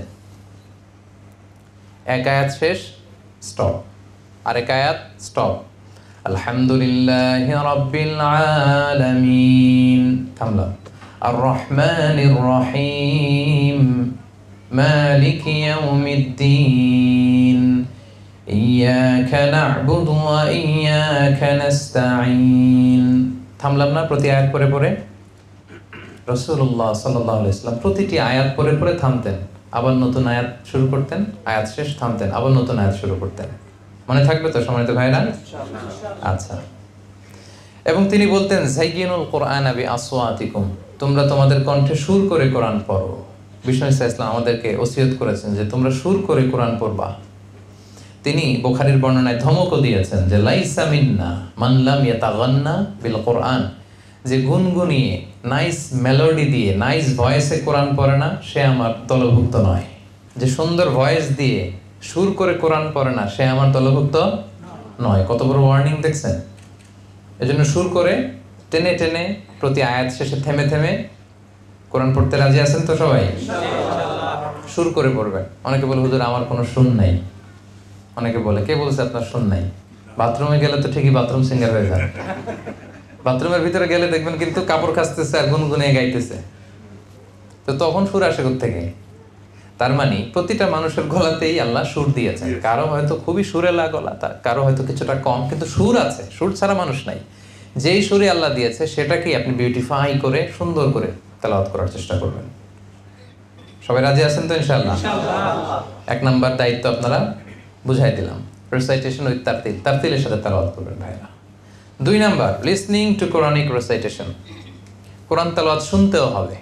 এক আয়াত শেষ, স্টপ, আরেক আয়াত স্টপ। আলহামদুলিল্লাহি রাব্বিল আলামিন, থামলাম। আর রহমানির রহিম, মালিকি ইয়াউমিদ্দিন, ইয়াকা না'বুদু ওয়া ইয়াকা নাস্তাঈন। থামলাম না প্রতি আয়াত পড়ে পড়ে? রাসূলুল্লাহ সাল্লাল্লাহু আলাইহি ওয়াসাল্লাম প্রতিটি আয়াত পড়ে পড়ে থামতেন, আবার নতুন আয়াত শুরু করতেন, আয়াত শেষ, থামতেন, আবার নতুন আয়াত শুরু করতেন। মনে থাকবে তো সম্মানিত ভাইরা? আচ্ছা। এবং তিনি বলতেন, যায়্যিনুল কোরআনা বিআসওয়াতিকুম, তোমরা তোমাদের কণ্ঠে সুর করে কোরআন পড়ো। বিষ্ণু ইসলাম আমাদেরকে ওসিয়ত করেছেন যে তোমরা সুর করে কোরআন পড়বা। তিনি বুখারীর বর্ণনায় ধমকও দিয়েছেন যে লাইসা মিন্না মান লাম ইয়াতাগান্না বিল কোরআন, যে গুনগুনিয়ে নাইস মেলোডি দিয়ে নাইস ভয়েসে কোরআন পড়ে না সে আমার দলভুক্ত নয়। যে সুন্দর ভয়েস দিয়ে সুর করে কোরআন পড়ে না সে আমার দলভুক্ত নয়। কত বড় ওয়ার্নিং দেখছেন। এজন্য সুর করে টেনে টেনে প্রতি আয়াত শেষে থেমে থেমে কোরআন পড়তে রাজি আছেন তো সবাই? সুর করে পড়বেন। অনেকে বলে হুজুর আমার কোনো সুর নাই। অনেকে বলে, কে বলছে আপনার সুর নাই? বাথরুমে গেলে তো ঠিকই বাথরুম সিঙ্গার হয়ে যায়। বাথরুমের ভিতরে গেলে দেখবেন কিন্তু কাপড় কাচতেছে আর গুনগুনে গাইতেছে, তো তখন সুর আসে কোত্থেকে? তার মানে প্রতিটা মানুষের গলাতেই আল্লাহ সুর দিয়েছেন। কারো হয়তো খুবই সুরেলা গলা, কারো হয়তো কিছুটা কম, কিন্তু সুর আছে। সুর ছাড়া মানুষ নাই। যেই সুরে আল্লাহ দিয়েছে সেটাকেই আপনি বিউটিফাই করে সুন্দর করে তেলাওয়াত করার চেষ্টা করবেন। সবাই রাজি আছেন তো ইনশাআল্লাহ? এক নাম্বার দায়িত্ব আপনারা বুঝাই দিলাম, রিসাইটেশন উইথ তারতিল, তারতিলের সাথে তেলাওয়াত করবেন ভাইরা। 2 number, listening to Quranic recitation, Quran তেলাওয়াত শুনতেও হবে।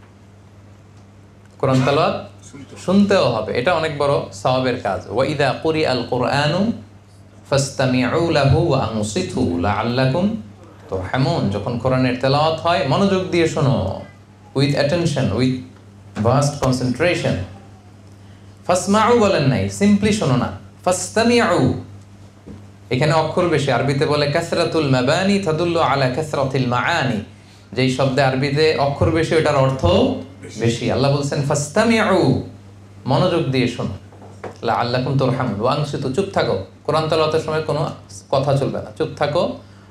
কোরআন তেলাওয়াত শুনতেও হবে, এটা অনেক বড় সওয়াবের কাজ। ওয়া ইযা কুরিআল কুরআনু ফাসতামিউ লাহু ওয়া আনসিতু লাআল্লাকুম তুরহামুন, যখন কোরআনের তেলাওয়াত হয় মনোযোগ দিয়ে শোনো, with attention, with vast concentration. ফাসমাউ বলেন নাই, সিম্পলি শোনো না, ফাসতামিউ। এখানে অক্ষর বেশি, আরবিতে বলে কাসরাতুল মাবানি তাদুল্লু আলা কাসরাতিল মাআনি। যেই শব্দে আরবিতে অক্ষর বেশি ওটার অর্থ বেশি। আল্লাহ বলছেন ফাসতামিউ, মনোযোগ দিয়ে শোনো, লাআল্লাকুম তুরহামুন। ওয়া আনসিতু, চুপ থাকো। কোরআন তেলাওয়াতের সময় কোনো কথা চলবে না, চুপ থাকো,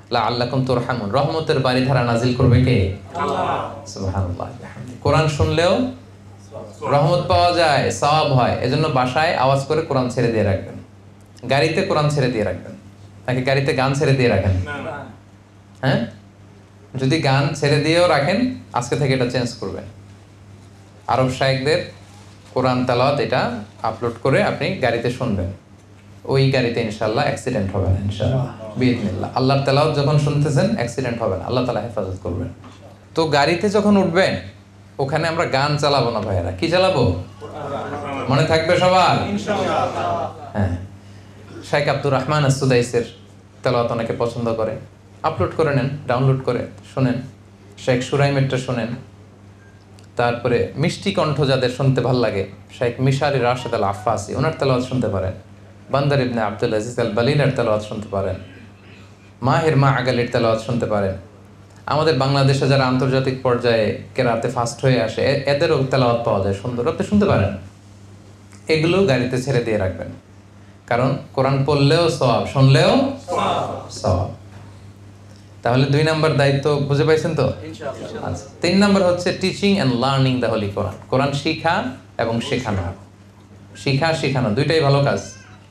লাআল্লাকুম তুরহামুন, রহমতের বারিধারা নাজিল করবে কে? আল্লাহ। সুবহানাল্লাহ। কোরআন শুনলেও রহমত পাওয়া যায়, সওয়াব হয়। এজন্য বাসায় আওয়াজ করে কোরআন ছেড়ে দিয়ে রাখবেন, গাড়িতে কোরআন ছেড়ে দিয়ে রাখবেন। নাকি গাড়িতে গান ছেড়ে দিয়ে রাখেন? হ্যাঁ, যদি গান ছেড়ে দিয়েও রাখেন আজকে থেকে এটা চেঞ্জ করবেন। আরব শায়েখদের কোরআন তেলাওয়াত এটা আপলোড করে আপনি গাড়িতে শুনবেন, ওই গাড়িতে ইনশাআল্লাহ অ্যাক্সিডেন্ট হবে না ইনশাআল্লাহ বিইذনিল্লাহ। আল্লাহর তেলাওয়াত যখন শুনতেছেন অ্যাক্সিডেন্ট হবে না, আল্লাহ তাআলা হেফাজত করবেন। তো গাড়িতে যখন উঠবেন ওখানে আমরা গান চালাবো না ভাইয়েরা, কি চালাবো? মনে থাকবে সবার ইনশাআল্লাহ। হ্যাঁ, শেখ আব্দুর রহমান আস-সুদাইসের তেলাওয়াত অনেকে পছন্দ করে, আপলোড করে নেন, ডাউনলোড করে শোনেন। শেখ সুরাইমেরটা শোনেন। তারপরে মিষ্টি কণ্ঠ যাদের শুনতে ভাল লাগে, শেখ মিশারি রাশেদ আল আফাসি, ওনার তেলাওয়াত শুনতে পারেন। বান্দার ইবনে আব্দুল আজিজ আল বালিনের তেলাওয়াত শুনতে পারেন। মাহের মা আগালির তেলাওয়াত শুনতে পারেন। আমাদের বাংলাদেশে যারা আন্তর্জাতিক পর্যায়ে কেরাতে ফাস্ট হয়ে আসে এদেরও তেলাওয়াত পাওয়া যায় সুন্দর, আপনি শুনতে পারেন। এগুলো গাড়িতে ছেড়ে দিয়ে রাখবেন, কারণ কোরআন পড়লেও সওয়াব, শুনলেও সওয়াব। তাহলে 2 নম্বর দায়িত্ব বুঝে পাইছেন তো? আচ্ছা, 3 নম্বর হচ্ছে teaching and learning the holy Quran. Quran শিখা এবং শেখানো। শিখা শেখানো দুইটাই ভালো কাজ।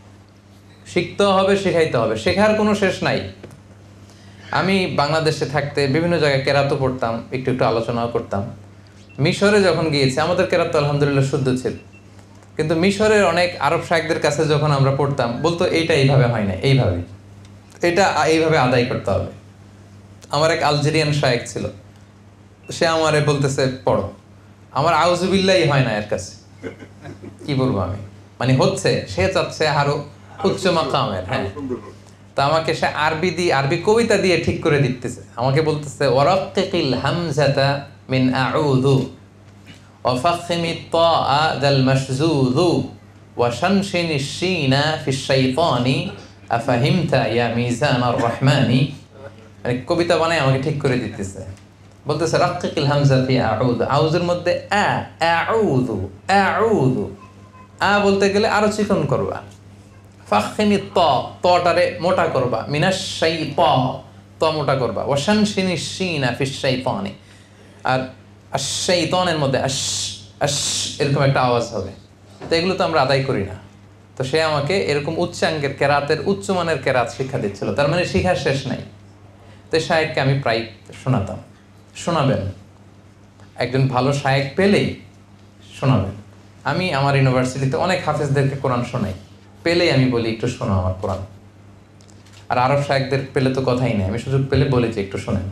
শিখতেও হবে, শেখাইতে হবে, শেখার কোনো শেষ নাই। আমি বাংলাদেশে থাকতে বিভিন্ন জায়গায় কেরাতও পড়তাম, একটু একটু আলোচনাও করতাম। মিশরে যখন গিয়েছি আমাদের কেরাত আলহামদুলিল্লাহ শুদ্ধ ছিল, কিন্তু মিশরের অনেক আরব শায়েখদের কাছে যখন আমরা পড়তাম বলতো এইটা এইভাবে হয় না, এইভাবে, এটা এইভাবে আদায় করতে হবে। আমার এক আলজেরিয়ান শায়েখ ছিল, সে আমারে বলতেছে পড়ো, আমার আউযুবিল্লাহি হয় না এর কাছে, কি বলবো আমি, মানে হচ্ছে, সে চাচ্ছে আরো উচ্চ মাকামের। হ্যাঁ, তা আমাকে সে আরবি কবিতা দিয়ে ঠিক করে দিতেছে। আমাকে বলতেছে ওয়ারাক্কিল হামজাতা মিন আউযু ওয়া ফাখমিত তাআ দাল মাশযুযু ওয়া শানশিনিশ শিনা ফিশ শাইতানি আফাহিমতা ইয়া মিজানার রহমানি। মানে কবিতা বানায় আমাকে ঠিক করে দিতেছে, বলতেছে রাক্কিল হামজা ফি আউযু, আউযুর মধ্যে আউযু, আউযু আ বলতে গেলে আরো চিকন করবা। ফাখমিত তটারে মোটা করবা, মিনাশ শাইতান ত মোটা করবা, ওয়া শানশিনিশ শিনা ফিশ শাইতানি, আর আশ-শাইতানের মধ্যে আশ আশ এরকম একটা আওয়াজ হবে। তো এগুলো তো আমরা আদায় করি না। তো সে আমাকে এরকম উচ্চাঙ্গের কেরাতের উচ্চমানের কেরাত শিক্ষা দিচ্ছিল, তার মানে শিখার শেষ নাই। তো শায়েখকে আমি প্রায় শোনাতাম। শোনাবেন, একজন ভালো শায়েখ পেলেই শোনাবেন। আমি আমার ইউনিভার্সিটিতে অনেক হাফেজদেরকে কোরআন শোনাই, পেলেই আমি বলি একটু শোনো আমার কোরআন। আর আরব শায়েখদের পেলে তো কথাই নেই, আমি সুযোগ পেলে বলি যে একটু শোনেন।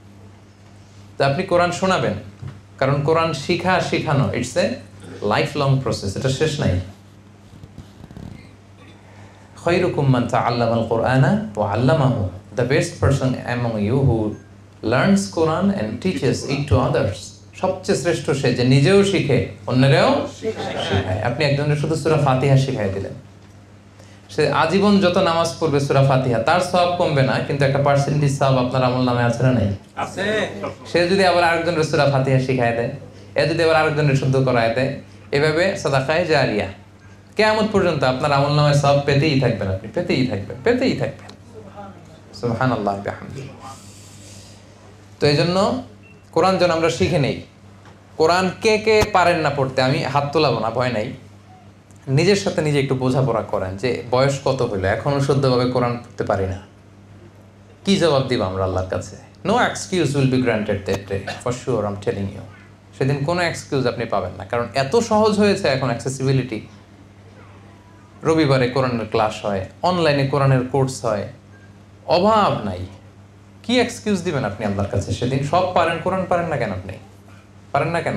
তো আপনি কোরআন শোনাবেন, কারণ কোরআন শিখা শিখানো it's a life long process, এটা শেষ নাই। খায়রুকুম মান তাআল্লামাল কুরআনা ওয়া আল্লামাহু, the best person among you who learns Quran and teaches it to others. সবচেয়ে শ্রেষ্ঠ সে যে নিজেও শিখে অন্যরাও শেখায়। আপনি একজনের শুধু সূরা ফাতিহা শিখাই দিলেন, সে আজীবন যত নামাজ পড়বে সূরা ফাতিহা, তার সওয়াব কমবে না, কিন্তু একটা পার্সেন্টেজ সওয়াব আপনার আমলনামায় আছে না নাই? আছে। সে যদি আবার আরেকজনের সূরা ফাতিহা শিখায় দেয়, এ যদি আবার আরেকজনের শুদ্ধ করায় দেয়, এভাবে সাদাকায়ে জারিয়া কিয়ামত পর্যন্ত আপনার আমলনামায় সওয়াব পেতেই থাকবেন, আপনি পেতেই থাকবেন, পেতেই থাকবেন। সুবহানাল্লাহ বিহামদিহি। তো এই জন্য কোরআন যেন আমরা শিখে নেই। কোরআন কে কে পারেন না পড়তে, আমি হাত তোলাবো না, ভয় নাই। নিজের সাথে নিজে একটু বোঝাপড়া করেন যে বয়স কত হইলো, এখনো শুদ্ধভাবে কোরআন পড়তে পারি না, কি জবাব দিব আমরা আল্লাহর কাছে? No excuse will be granted that day, for sure I am telling you. সেদিন কোনো এক্সকিউজ আপনি পাবেন না, কারণ এত সহজ হয়েছে এখন অ্যাক্সেসিবিলিটি। রবিবারে কোরআনের ক্লাস হয়, অনলাইনে কোরআনের কোর্স হয়, অভাব নাই। কি এক্সকিউজ দিবেন আপনি আল্লাহর কাছে সেদিন? সব পারেন, কোরআন পারেন না কেন? আপনি পারেন না কেন?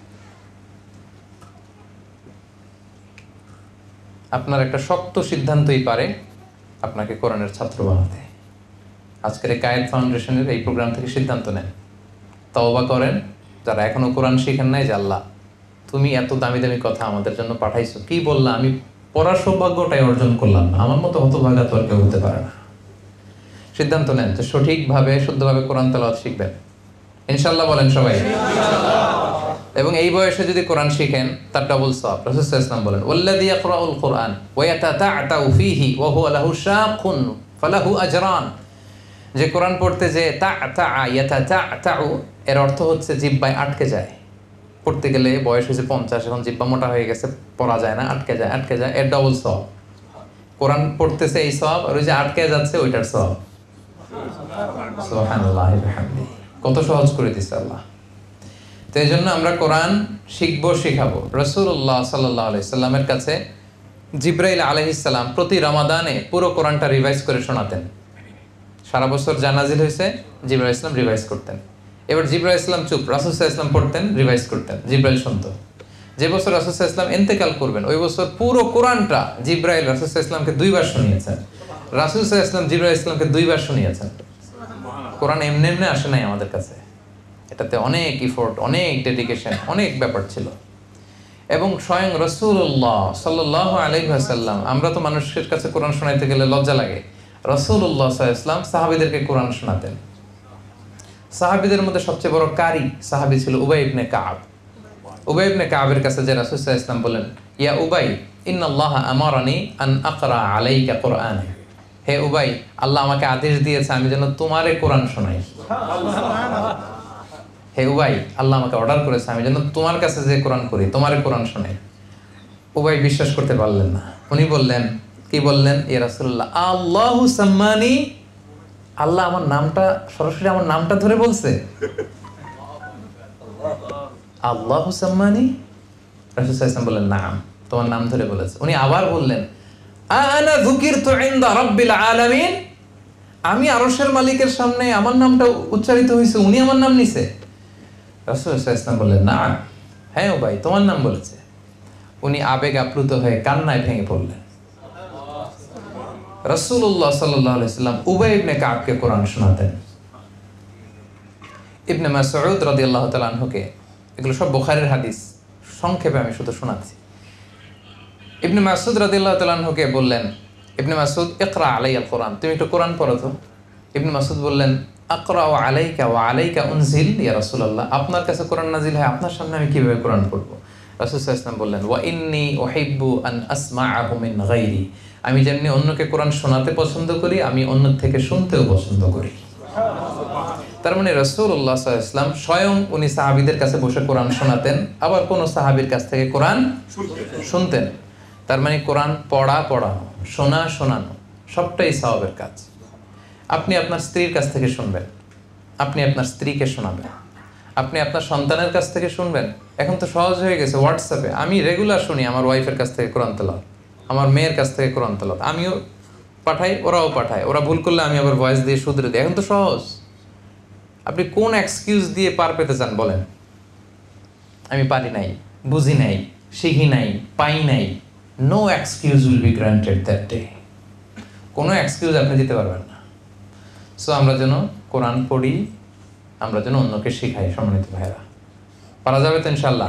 আপনার একটা শক্ত সিদ্ধান্তই পারে আপনাকে কোরআনের ছাত্র বানাতে। আজকের এই কায়েদ ফাউন্ডেশনের এই প্রোগ্রাম থেকে সিদ্ধান্ত নেন, তওবা করেন, যারা এখনো কোরআন শিখেন নাই, যে আল্লাহ তুমি এত দামি দামি কথা আমাদের জন্য পাঠাইছো, কি বললা, আমি পড়ার সৌভাগ্যটাই অর্জন করলাম না, আমার মতো হতভাগা তো আর কেউ হতে পারে না। সিদ্ধান্ত নেন যে সঠিকভাবে শুদ্ধভাবে কোরআন তেলাওয়াত শিখবেন, ইনশাআল্লাহ বলেন সবাই। এবং এই বয়সে যদি কোরআন শিখেন তার ডাবল সওয়াব। রাসূল সাল্লাল্লাহু আলাইহি ওয়াসাল্লাম বলেন ওয়াল্লাযী ইয়াকরাউল কুরআন ওয়া ইয়াতাতা'তাউ ফীহি ওয়া হুয়া লাহু শাকুন ফালাহু আজরান। যে কোরআন পড়তে যে তা তা ইয়াতা তা তাউ এর অর্থ হচ্ছে জিহ্বায় আটকে যায়। পড়তে গেলে বয়স হয়েছে 50, এখন জিহ্বা মোটা হয়ে গেছে, পড়া যায় না, আটকে যায়, এর ডবল সওয়াব। কোরআন পড়তেছে এই সওয়াব, আর ওই যে আটকে যাচ্ছে ওইটার সওয়াব। সুবহানাল্লাহি ওয়া বিহামদিহি, কত সহজ করে দিছে আল্লাহ। তো এই জন্য আমরা কোরআন শিখবো, শিখাবো। রাসূলুল্লাহ সাল্লাল্লাহু আলাইহি সাল্লামের কাছে জিবরাইল আলাইহিস সালাম প্রতি রমাদানে পুরো কোরআনটা রিভাইজ করে শোনাতেন। সারা বছর যা নাজিল হয়েছে জিবরাইল ইসলাম রিভাইজ করতেন। এবার জিবরাইল ইসলাম চুপ, রাসূল সাল্লাল্লাহু আলাইহি সাল্লাম পড়তেন, রিভাইজ করতেন, জিবরাইল শুনতো। যে বছর রাসূল সাল্লাল্লাহু আলাইহি সাল্লাম ইন্তেকাল করবেন ওই বছর পুরো কোরআনটা জিবরাইল রাসূল সাল্লাল্লাহু আলাইহি সাল্লামকে 2 বার শুনিয়েছেন। রাসূল সাল্লাল্লাহু আলাইহি সাল্লাম জিবরাইল ইসলামকে 2 বার শুনিয়েছেন। কোরআন এমনি এমনি আসে নাই আমাদের কাছে, এটাতে অনেক ইফোর্ট, অনেক ডেডিকেশন, অনেক ব্যাপার ছিল। এবং স্বয়ং রাসূলুল্লাহ সাল্লাল্লাহু আলাইহি ওয়াসাল্লাম, আমরা তো মানুষের কাছে কোরআন শোনাইতে গেলে লজ্জা লাগে, রাসূলুল্লাহ সাল্লাল্লাহু আলাইহি ওয়াসাল্লাম সাহাবীদেরকে কোরআন শোনাতেন। সাহাবীদের মধ্যে সবচেয়ে বড় কারি সাহাবী ছিল উবাই ইবনে কাব। উবাই ইবনে কাবের কাছে যে রাসূল সাল্লাল্লাহু আলাইহি ওয়াসাল্লাম বলেন, ইয়া উবাই ইন্নাল্লাহা আমারানি আন আকরা আলাইকা কুরআন। হে উবাই, আল্লাহ আমাকে আদেশ দিয়েছে আমি যেন তোমারে কোরআন শোনাই। হে উবাই, আল্লাহ আমাকে অর্ডার করেছে আমি যেন তোমার কাছে যে কোরআন করি, তোমারে কোরআন শোনাই। উবাই বিশ্বাস করতে পারলেন না। উনি বললেন, কি বললেন? ইয়া রাসূলুল্লাহ, আল্লাহু সাম্মানি, আল্লাহ আমার নামটা, সরাসরি আমার নামটা ধরে বলছে। আল্লাহু সাম্মানি? রাসূল সাল্লাল্লাহু আলাইহি ওয়াসাল্লাম বললেন, নাম, তোমার নাম ধরে বলেছে। উনি আবার বললেন, আনা যুকিরতু ইনদা রাব্বিল আলামিন, আমি আরশের মালিকের সামনে আমার নামটা উচ্চারিত হয়েছে, উনি আমার নাম নিছে। রাসূল সাল্লাল্লাহু আলাইহি ওয়াসাল্লাম বললেন, না, হ্যাঁ ভাই, তোমার নাম বলেছে। উনি আবেগ আপ্লুত হয়ে কান্নায় ভেঙে পড়লেন। রাসূলুল্লাহ সাল্লাল্লাহু আলাইহি ওয়াসাল্লাম উবাই ইবনে কাবকে কোরআন শোনাতেন। ইবনে মাসউদ রাদিয়াল্লাহু তাআলা আনহুকে, এগুলো সব বুখারীর হাদিস, সংক্ষেপে আমি শুধু শোনাচ্ছি। ইবনে মাসউদ রাদিয়াল্লাহু তাআলা আনহুকে বললেন, ইবনে মাসউদ ইকরা আলাইয়াল কোরআন, তুমি একটু কোরআন পড়ো তো। ইবনে মাসউদ বললেন, আকরাউ আলাইকা ওয়া আলাইকা উনজিল ইয়া রাসূলুল্লাহ, আপনার কাছে কোরআন নাজিল হয়, আপনার সামনে আমি কিভাবে কোরআন পড়বো? রাসূল সাল্লাল্লাহু আলাইহি ওয়াসাল্লাম বললেন, ওয়া ইন্নী উহিব্বু আন আসমাআহু মিন গায়রি, আমি যেমনি অন্যকে কোরআন শোনাতে পছন্দ করি, আমি অন্য থেকে শুনতেও পছন্দ করি। তার মানে রাসূলুল্লাহ সাল্লাল্লাহু আলাইহি ওয়াসাল্লাম স্বয়ং উনি সাহাবীদের কাছে বসে কোরআন শোনাতেন, আবার কোন সাহাবীর কাছ থেকে কোরআন শুনতেন। তার মানে কোরআন পড়ানো, শোনানো সবটাই সওয়াবের কাজ। আপনি আপনার স্ত্রীর কাছ থেকে শুনবেন, আপনি আপনার স্ত্রীকে শোনাবেন, আপনি আপনার সন্তানের কাছ থেকে শুনবেন। এখন তো সহজ হয়ে গেছে, হোয়াটসঅ্যাপে আমি রেগুলার শুনি আমার ওয়াইফের কাছ থেকে কোরআন তেলাওয়াত, আমার মেয়ের কাছ থেকে কোরআন তেলাওয়াত, আমিও পাঠাই, ওরাও পাঠায়, ওরা ভুল করলে আমি আবার ভয়েস দিয়ে শুধরে দিই। এখন তো সহজ। আপনি কোন এক্সকিউজ দিয়ে পার পেতে চান বলেন? আমি পারি নাই, বুঝি নাই, শিখি নাই, পাই নাই, no excuse will be granted that day. কোনো এক্সকিউজ আপনি দিতে পারবেন না। সো আমরা যেন কোরআন পড়ি, আমরা যেন অন্যকে শিখাই। সম্মানিত ভাইরা, পারা যাবে তো ইনশাআল্লাহ?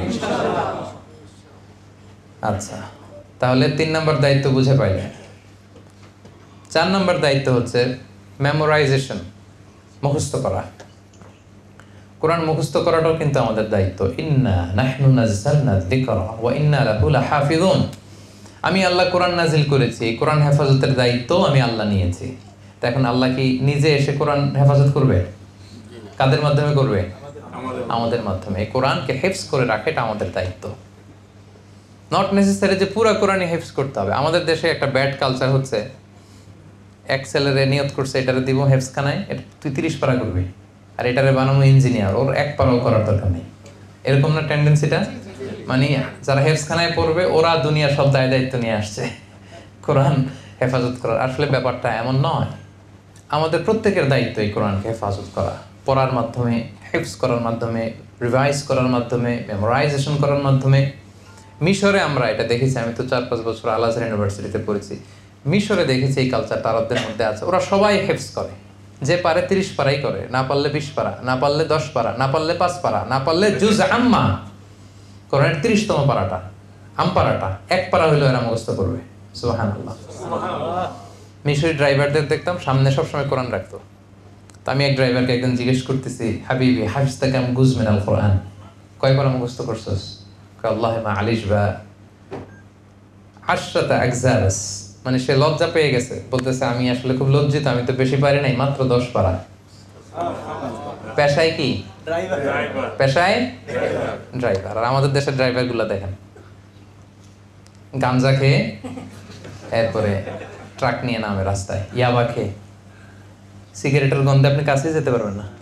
আচ্ছা, তাহলে 3 নম্বর দায়িত্ব বুঝে পাইলে। 4 নম্বর দায়িত্ব হচ্ছে মেমোরাইজেশন, মুখস্থ করা। কোরআন মুখস্থ করাটাও কিন্তু আমাদের দায়িত্ব। ইন্না নাহনু নাযালনা যিকরা ওয়া ইন্না লাহু লাহাফিজুন, আমি আল্লাহ কোরআন নাজিল করেছি, এই কোরআন হেফাজতের দায়িত্ব আমি আল্লাহ নিয়েছি। তো এখন আল্লাহ কি নিজে এসে কোরআন হেফাজত করবে? কাদের মাধ্যমে করবে? আমাদের মাধ্যমে। এই কোরআনকে হেফজ করে রাখা এটা আমাদের দায়িত্ব। নট নেসেসারি যে পুরো কোরআনই হেফজ করতে হবে। আমাদের দেশে একটা ব্যাড কালচার হচ্ছে, এক ছেলেরে নিয়ত করছে এটারে দিব হেফজখানায়, এটা তুই 30 পারা করবি, আর এটারে বানানো ইঞ্জিনিয়ার, ওর 1 পারাও করার দরকার নেই। এরকম না টেন্ডেন্সিটা? মানে যারা হেফজখানায় পড়বে ওরা দুনিয়ার সব দায়িত্ব নিয়ে আসছে কোরআন হেফাজত করার। আসলে ব্যাপারটা এমন নয়। আমাদের প্রত্যেকের দায়িত্ব এই কোরআনকে হেফাজত করা, পড়ার মাধ্যমে, হেফজ করার মাধ্যমে, রিভাইজ করার মাধ্যমে, মেমোরাইজেশন করার মাধ্যমে। মিশরে আমরা এটা দেখেছি, আমি তো 4-5 বছর আল আজহার ইউনিভার্সিটিতে পড়েছি। মিশরে দেখেছি এই কালচারটা আরবদের মধ্যে আছে। ওরা সবাই হেফজ করে, যে পারে 30 পারাই করে, না পারলে 20 পারা, না পারলে 10 পারা, না পারলে 5 পারা, না পারলে জুজ আম্মা, কোরআনের 30তম পারাটা, আমপারাটা 1 পারা হইলেও এরা মুখস্থ করবে। সুবহানাল্লাহ। মিশরি ড্রাইভারদের দেখতাম সামনে সবসময় কোরআন রাখতো। তো আমি এক ড্রাইভারকে একদিন জিজ্ঞেস করতেছি, হাবিবি হাফিজতা কাম গুজ মিনাল কোরআন, কয় পারা মুখস্থ করছস? আল্লাহুম্মা আলিশ বা 10 আজজা বাস, মানে সে লজ্জা পেয়ে গেছে, বলতেছে আমি আসলে খুব লজ্জিত, আমি তো বেশি পারি নাই, মাত্র 10 পারা। পেশায় কি? পেশায় ড্রাইভার। আর আমাদের দেশের ড্রাইভার গুলা দেখেন, গাঞ্জা খেয়ে এরপরে ট্রাক নিয়ে নামে রাস্তায়, ইয়াবা খেয়ে, সিগারেটের গন্ধে আপনি কাছেই যেতে পারবেন না।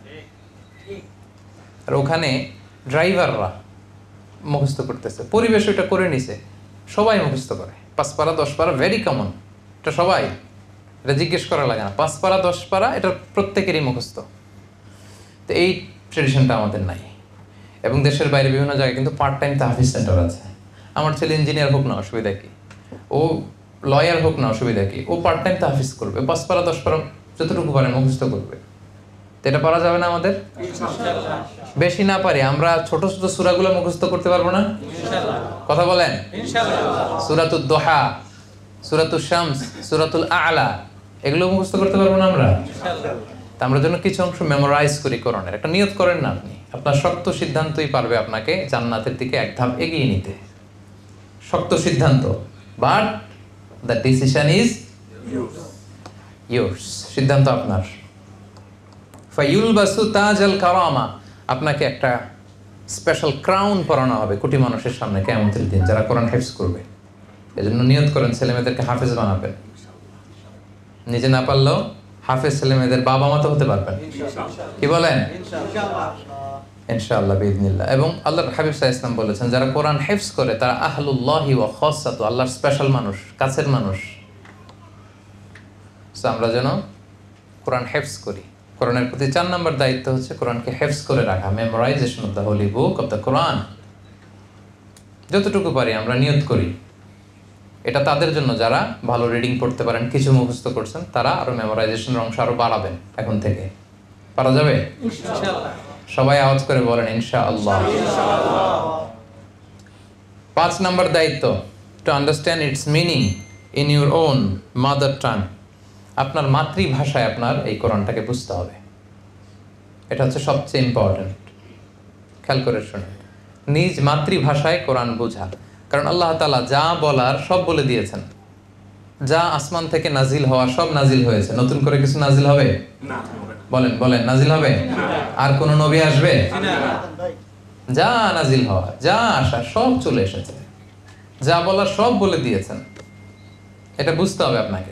আর ওখানে ড্রাইভাররা মুখস্থ করতেছে, পরিবেশ ওটা করে নিছে, সবাই মুখস্থ করে। 5 পারা 10 পারা ভেরি কমন, এটা সবাই, এটা জিজ্ঞেস করা লাগে না। 5 পারা 10 পারা এটা প্রত্যেকেরই মুখস্থ। তো এই ট্রেডিশনটা আমাদের নাই। এবং দেশের বাইরে বিভিন্ন জায়গায় কিন্তু পার্ট টাইম তাহফিজ সেন্টার আছে। আমার ছেলে ইঞ্জিনিয়ার হোক না, অসুবিধা কি? ও লয়ার হোক না, অসুবিধা কি? ও পার্ট টাইম তাহফিজ করবে, 5 পারা 10 পারা যতটুকু পারে মুখস্থ করবে। তো এটা পারা যাবে না আমাদের? বেশি না পারি, আমরা ছোট ছোট সূরাগুলো মুখস্থ করতে পারবো না? কথা বলেন। সূরাতুদ দোহা, সূরাতুশ শামস, সূরাতুল আ'লা, এগুলো মুখস্থ করতে পারবো না আমরা? তা আমরা যেন কিছু অংশ মেমোরাইজ করি কোরআনের। একটা নিয়ত করেন না আপনি, আপনার শক্ত সিদ্ধান্তই পারবে আপনাকে জান্নাতের দিকে এক ধাপ এগিয়ে নিতে। শক্ত সিদ্ধান্ত, but the decision is yours. সিদ্ধান্ত আপনার। ফায়ুলবাসু তাজাল কারামা, আপনাকে একটা স্পেশাল ক্রাউন পরানো হবে কোটি মানুষের সামনে কিয়ামতের দিন, যারা কোরআন হিফজ করবে। এজন্য নিয়ত করেন ছেলেমেয়েদেরকে হাফেজ বানাবেন। নিজে না পারলেও হাফেজ ছেলেমেয়েদের বাবা মা তো হতে পারবেন, কি বলেন? ইনশাআল্লাহ বিইذنিল্লাহ। এবং আল্লাহর হাবিব সাল্লাল্লাহু আলাইহি ওয়াসাল্লাম বলেছেন, যারা কোরআন হিফজ করে তারা আহলুল্লাহি ওয়া খাসাতু, আল্লাহর স্পেশাল মানুষ, কাছের মানুষ। সো আমরা যেন কোরআন হিফজ করি। কোরআনের প্রতি 4 নম্বর দায়িত্ব হচ্ছে কোরআনকে হিফজ করে রাখা, memorization of the holy book of the Quran. যতটুকু পারি আমরা নিয়ত করি। এটা তাদের জন্য যারা ভালো রিডিং পড়তে পারেন, কিছু মুখস্থ করছেন, তারা আরো মেমোরাইজেশনের অংশ আরো বাড়াবেন এখন থেকে। পারা যাবে ইনশাআল্লাহ। সবাই আওয়াজ করে বলেন ইনশাআল্লাহ। 5 নম্বর দায়িত্ব, to understand its meaning in your own mother tongue. আপনার মাতৃভাষায় আপনার এই কোরআনটাকে বুঝতে হবে। এটা হচ্ছে সবচেয়ে ইম্পর্টেন্ট। খেয়াল করে শুনুন, নিজ মাতৃভাষায় কোরআন বোঝা। কারণ আল্লাহ তাআলা যা বলার সব বলে দিয়েছেন। যা আসমান থেকে নাজিল হওয়া সব নাজিল হয়েছে, নতুন করে কিছু নাজিল হবে না? বলেন বলেন, নাজিল হবে না? আর কোন নবী আসবে না? যা নাজিল হওয়া, যা আসা সব চলে এসেছে, যা বলার সব বলে দিয়েছেন। এটা বুঝতে হবে আপনাকে।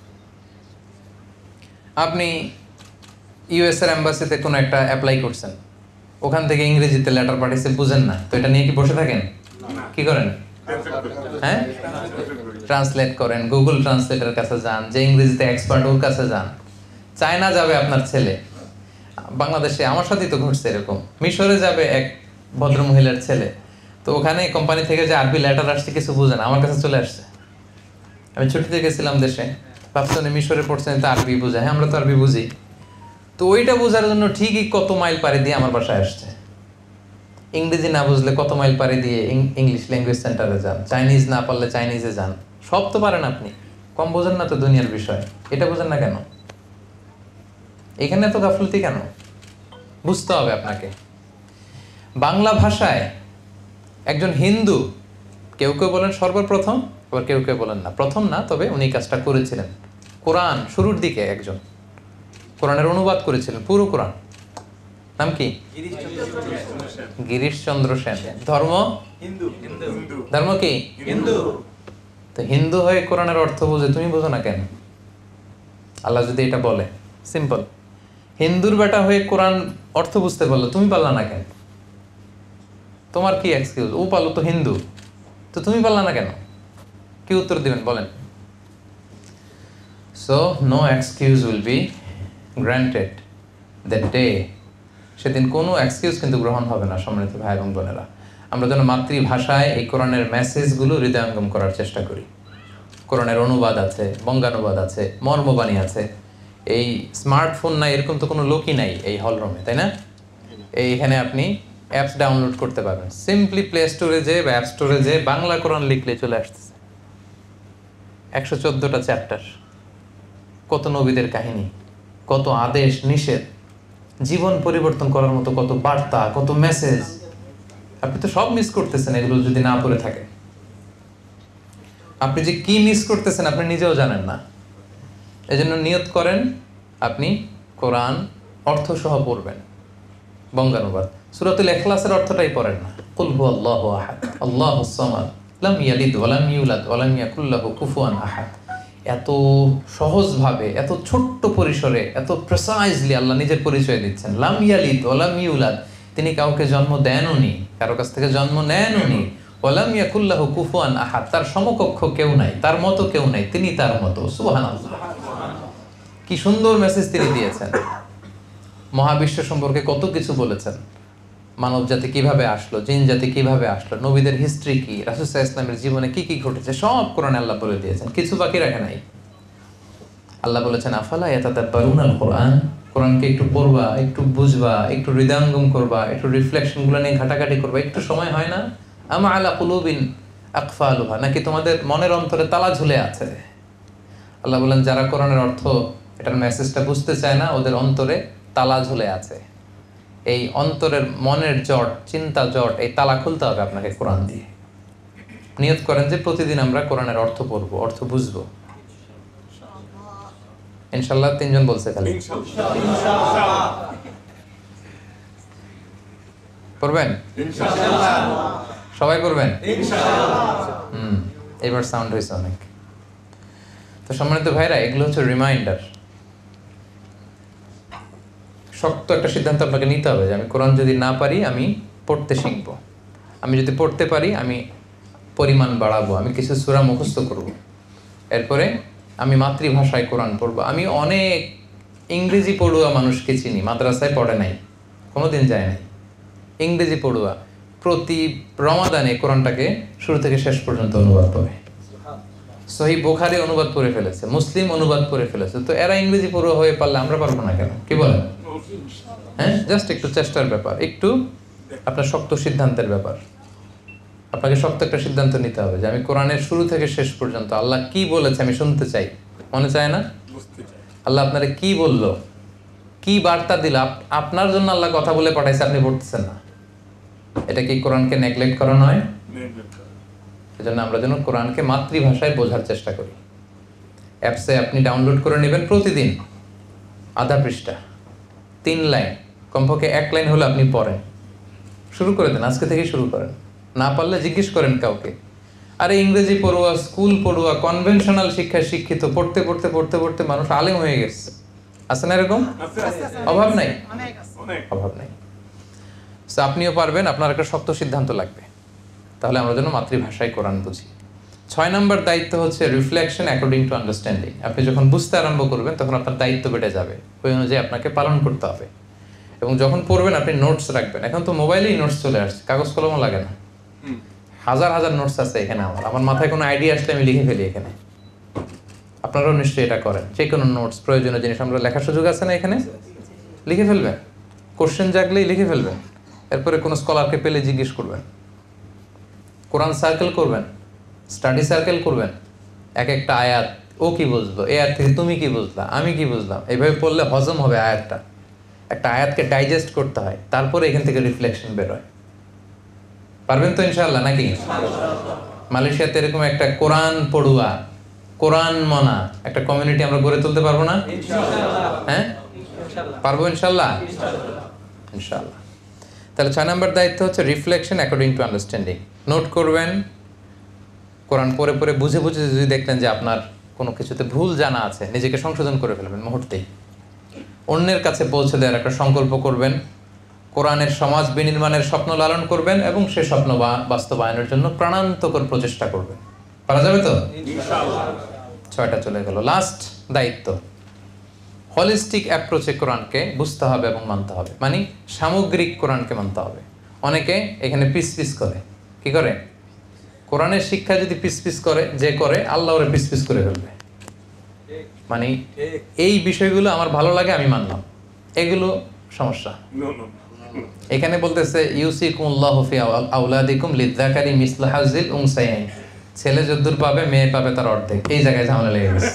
আপনি ইউএস এর এম্বাসিতে কোনো একটা অ্যাপ্লাই করছেন, ওখান থেকে ইংরেজিতে লেটার পাঠিয়েছে, বুঝেন না, তো এটা নিয়ে কি বসে থাকেন? কি করেন? হ্যাঁ, ট্রান্সলেট করেন, গুগল ট্রান্সলেটের কাছে যান, যে ইংরেজিতে এক্সপার্ট ওর কাছে যান। চায়না যাবে আপনার ছেলে, বাংলাদেশে আমার সাথেই তো ঘটছে এরকম। মিশরে যাবে এক ভদ্র মহিলার ছেলে, তো ওখানে কোম্পানি থেকে যে আরবি লেটার আসছে কিছু বুঝেন, আমার কাছে চলে আসছে। আমি ছুটিতে গেছিলাম দেশে, ভাবছি উনি মিশরে পড়ছেন, তো আরবি বুঝে। হ্যাঁ, আমরা তো আরবি বুঝি। তো ওইটা বোঝার জন্য ঠিকই কত মাইল পাড়ি দিয়ে আমার বাসায় আসছে। ইংরেজি না বুঝলে কত মাইল পাড়ি দিয়ে ইংলিশ ল্যাঙ্গুয়েজ সেন্টারে যান, চাইনিজ না পারলে চাইনিজে যান। সব তো পারেন আপনি, কম বোঝেন না তো দুনিয়ার বিষয়। এটা বোঝেন না কেন? এখানে তো গাফলতি কেন? বুঝতে হবে আপনাকে। বাংলা ভাষায় একজন হিন্দু, কেউ কেউ বলেন সর্বপ্রথম, আবার কেউ কেউ বলেন না প্রথম না, তবে উনি কাজটা করেছিলেন। কোরআন শুরুর দিকে একজন কোরআনের অনুবাদ করেছিলেন, পুরো কোরআন। নাম কি? গিরিশচন্দ্র সেন। ধর্ম হিন্দু। ধর্ম কি? হিন্দু। তো হিন্দু হয়ে কোরআনের অর্থ বুঝে তুমি বোঝো না কেন? আল্লাহ যদি এটা বলে, সিম্পল। হিন্দুর বেটা হয়ে কোরআন অর্থ বুঝতে পারলো, তুমি পারলা না কেন? তোমার কি এক্সকিউজ? ও পারলো তো হিন্দু, তো তুমি পারলা না কেন? কি উত্তর দিবেন বলেন? So no excuse will be granted that day. সেদিন কোনো এক্সকিউজ কিন্তু গ্রহণ হবে না। সম্মানিত ভাই এবং বোনেরা, আমরা যেন মাতৃভাষায় এই কোরআনের মেসেজগুলো হৃদয়ঙ্গম করার চেষ্টা করি। কোরআনের অনুবাদ আছে, বঙ্গানুবাদ আছে, মর্মবাণী আছে। এই স্মার্টফোন নাই এরকম তো কোনো লোকই নাই এই হলরুমে, তাই না? এইখানে আপনি অ্যাপস ডাউনলোড করতে পারবেন। সিম্পলি প্লে স্টোরে যে বা অ্যাপ স্টোরে যে বাংলা কোরআন লিখলে চলে আসতেছে। 114টা চ্যাপ্টার, কত নবীদের কাহিনী, কত আদেশ নিষেধ, জীবন পরিবর্তন করার মতো কত বার্তা, কত মেসেজ। আপনি তো সব মিস করতেছেন এগুলো যদি না পড়ে থাকে। আপনি যে কি মিস করতেছেন আপনি নিজেও জানেন না। এজন্য নিয়ত করেন আপনি কোরআন অর্থসহ পড়বেন। বঙ্গানুবাদ সূরাতুল ইখলাসের অর্থটাই পড়েন না, কুল হুয়াল্লাহু আহাদ আল্লাহুস সামাদ লাম ইয়ালিদ ওয়া লাম ইউলাদ ওয়া লাম ইয়াকুল লাহু কুফুয়ান আহাদ। এত সহজভাবে, এত ছোট্ট পরিসরে, এত প্রিসাইজলি আল্লাহ নিজের পরিচয় দিচ্ছেন। লাম ইয়ালিদ ওয়া লাম ইউলাদ, তিনি কাউকে জন্ম দেনওনি, কারো কাছ থেকে জন্ম নেনওনি। ওয়া লাম ইয়াকুল লাহু কুফুয়ান আহাদ, তার সমকক্ষ কেউ নাই, তার মতো কেউ নাই, তিনি তার মতো। সুবহানাল্লাহ, কি সুন্দর মেসেজ তিনি দিয়েছেন। মহাবিশ্ব সম্পর্কে কত কিছু বলেছেন, মানব জাতি কিভাবে আসলো, জিন জাতি কিভাবে আসলো, নবীদের হিস্ট্রি কি, রাসূল সাল্লাল্লাহু আলাইহি ওয়াসাল্লামের জীবনে কি কি ঘটেছে, সব কোরআনে আল্লাহ বলে দিয়েছেন, কিছু বাকি রাখে নাই। আল্লাহ বলেছেন আফালা ইয়াতাদাব্বারুনাল কোরআন, কোরআনকে একটু পড়বা, একটু বুঝবা, একটু হৃদয়ঙ্গম করবা, একটু রিফ্লেকশনগুলো নিয়ে ঘাটাঘাটি করবা, একটু সময় হয় না? আমা আলা কুলুবিন আকফালুহা, নাকি তোমাদের মনের অন্তরে তালা ঝুলে আছে? আল্লাহ বলেন যারা কোরআনের অর্থ, এটার মেসেজটা বুঝতে চায় না, ওদের অন্তরে তালা ঝুলে আছে। এই অন্তরের মনের জট, চিন্তা জট, এই তালা খুলতে হবে আপনাকে কোরআন দিয়ে। নিয়ত করেন যে প্রতিদিন আমরা কোরআনের অর্থ পড়বো, অর্থ বুঝবো। ইনশাল্লাহ, 3 জন বলছে খালি পড়বেন, সবাই পড়বেন। এবার সাউন্ড হয়েছে অনেক। তো সম্মানিত ভাইরা, এগুলো হচ্ছে রিমাইন্ডার। শক্ত একটা সিদ্ধান্ত আপনাকে নিতে হবে যে আমি কোরআন যদি না পারি আমি পড়তে শিখব, আমি যদি পড়তে পারি আমি পরিমাণ বাড়াবো, আমি কিছু সূরা মুখস্থ করব, এরপরে আমি মাতৃভাষায় কোরআন পড়বো। আমি অনেক ইংরেজি পড়ুয়া মানুষকে চিনি, মাদ্রাসায় পড়ে নাই, কোনোদিন যায় নাই, ইংরেজি পড়ুয়া প্রতি রমাদানে কোরআনটাকে শুরু থেকে শেষ পর্যন্ত অনুবাদ পড়ে। সহিহ বুখারী অনুবাদ পড়ে ফেলেছে, মুসলিম অনুবাদ পড়ে ফেলেছে। তো এরা ইংরেজি পড়ুয়া হয়ে পারলে আমরা পারবো না কেন? কি বলেন? হ্যাঁ, জাস্ট একটু চেষ্টার ব্যাপার, একটু আপনার শক্ত সিদ্ধান্তের ব্যাপার। আপনাকে শক্ত একটা সিদ্ধান্ত নিতে হবে যে আমি কোরআনের শুরু থেকে শেষ পর্যন্ত আল্লাহ কি বলেছে আমি শুনতে চাই। মনে চায় না? আল্লাহ আপনারে কি বললো, কি বার্তা দিল, আপনার জন্য আল্লাহ কথা বলে পাঠাইছে, আপনি পড়তেছেন না, এটা কি কোরআনকে নেগলেক্ট করা নয়? এজন্য আমরা যেন কোরআনকে মাতৃভাষায় বোঝার চেষ্টা করি। অ্যাপসে আপনি ডাউনলোড করে নেবেন, প্রতিদিন আধা পৃষ্ঠা, 3 লাইন, কমপক্ষে 1 লাইন হলে আপনি পড়েন, শুরু করে দেন, আজকে থেকেই শুরু করেন। না পারলে জিজ্ঞেস করেন কাউকে। আরে ইংরেজি পড়ুয়া, স্কুল পড়ুয়া, কনভেনশনাল শিক্ষায় শিক্ষিত, পড়তে পড়তে পড়তে পড়তে মানুষ আলেম হয়ে গেছে। আছে না এরকম? অভাব নাই, অভাব নাই। আপনিও পারবেন, আপনার একটা শক্ত সিদ্ধান্ত লাগবে, তাহলে আমরা যেন মাতৃভাষায় কোরআন বুঝি। 6 নম্বর দায়িত্ব হচ্ছে রিফ্লেকশন অ্যাকর্ডিং টু আন্ডারস্ট্যান্ডিং। আপনি যখন বুঝতে আরম্ভ করবেন তখন আপনার দায়িত্ব বেড়ে যাবে, ওই অনুযায়ী আপনাকে পালন করতে হবে। এবং যখন পড়বেন আপনি নোটস রাখবেন। এখন তো মোবাইলেই নোটস চলে আসছে, কাগজ কলমও লাগে না, হাজার হাজার নোটস আছে এখানে। আমার মাথায় কোনো আইডিয়া আসলে আমি লিখে ফেলি এখানে। আপনারাও নিশ্চয়ই এটা করেন, যে কোনো নোটস, প্রয়োজনীয় জিনিস আমরা লেখার সুযোগ আছে না এখানে, লিখে ফেলবেন। কোশ্চেন জাগলেই লিখে ফেলবেন, এরপরে কোনো স্কলারকে পেলে জিজ্ঞেস করবেন। কোরআন সার্কেল করবেন, স্টাডি সার্কেল করবেন। এক একটা আয়াত, ও কি বুঝলো, এই আয়াত থেকে তুমি কি বুঝলা, আমি কি বুঝলাম, এইভাবে পড়লে হজম হবে আয়াতটা। একটা আয়াতকে ডাইজেস্ট করতে হয়, তারপরে এখান থেকে রিফ্লেকশন বেরোয়। পারবেন তো ইনশাআল্লাহ নাকি? মালয়েশিয়াতে এরকম একটা কোরআন পড়ুয়া, কোরআন মনা একটা কমিউনিটি আমরা গড়ে তুলতে পারবো না? হ্যাঁ, পারবো ইনশাআল্লাহ। ইনশাআল্লাহ। তাহলে 6 নম্বর দায়িত্ব হচ্ছে reflection according to understanding. Note করবেন, কোরআন পড়ে পড়ে বুঝে বুঝে যদি দেখলেন যে আপনার কোনো কিছুতে ভুল জানা আছে, নিজেকে সংশোধন করে ফেলবেন মুহূর্তেই। অন্যের কাছে পৌঁছে দেওয়ার একটা সংকল্প করবেন। কোরআনের সমাজ বিনির্মাণের স্বপ্ন লালন করবেন এবং সে স্বপ্ন বাস্তবায়নের জন্য প্রাণান্তকর প্রচেষ্টা করবেন। পারা যাবে তো ইনশাআল্লাহ। 6টা চলে গেল। লাস্ট দায়িত্ব, হলিস্টিক অ্যাপ্রোচে কোরআনকে বুঝতে হবে এবং মানতে হবে, মানে সামগ্রিক কোরআনকে মানতে হবে। অনেকে এখানে পিস পিস করে, কি করে? কোরআনের শিক্ষা যদি পিস পিস করে, যে করে আল্লাহ ওরে পিস পিস করে ফেলবে। মানে এই বিষয়গুলো আমার ভালো লাগে আমি মানলাম, এগুলো সমস্যা। এখানে বলতেছে ইউসিকুমুল্লাহু ফি আওলাদিকুম লিযযাকারি মিসলু হাযিল উনসায়াইন, ছেলে যদ্দুর পাবে মেয়ে পাবে তার অর্ধেক। এই জায়গায় ঝামেলা লেগে গেছে।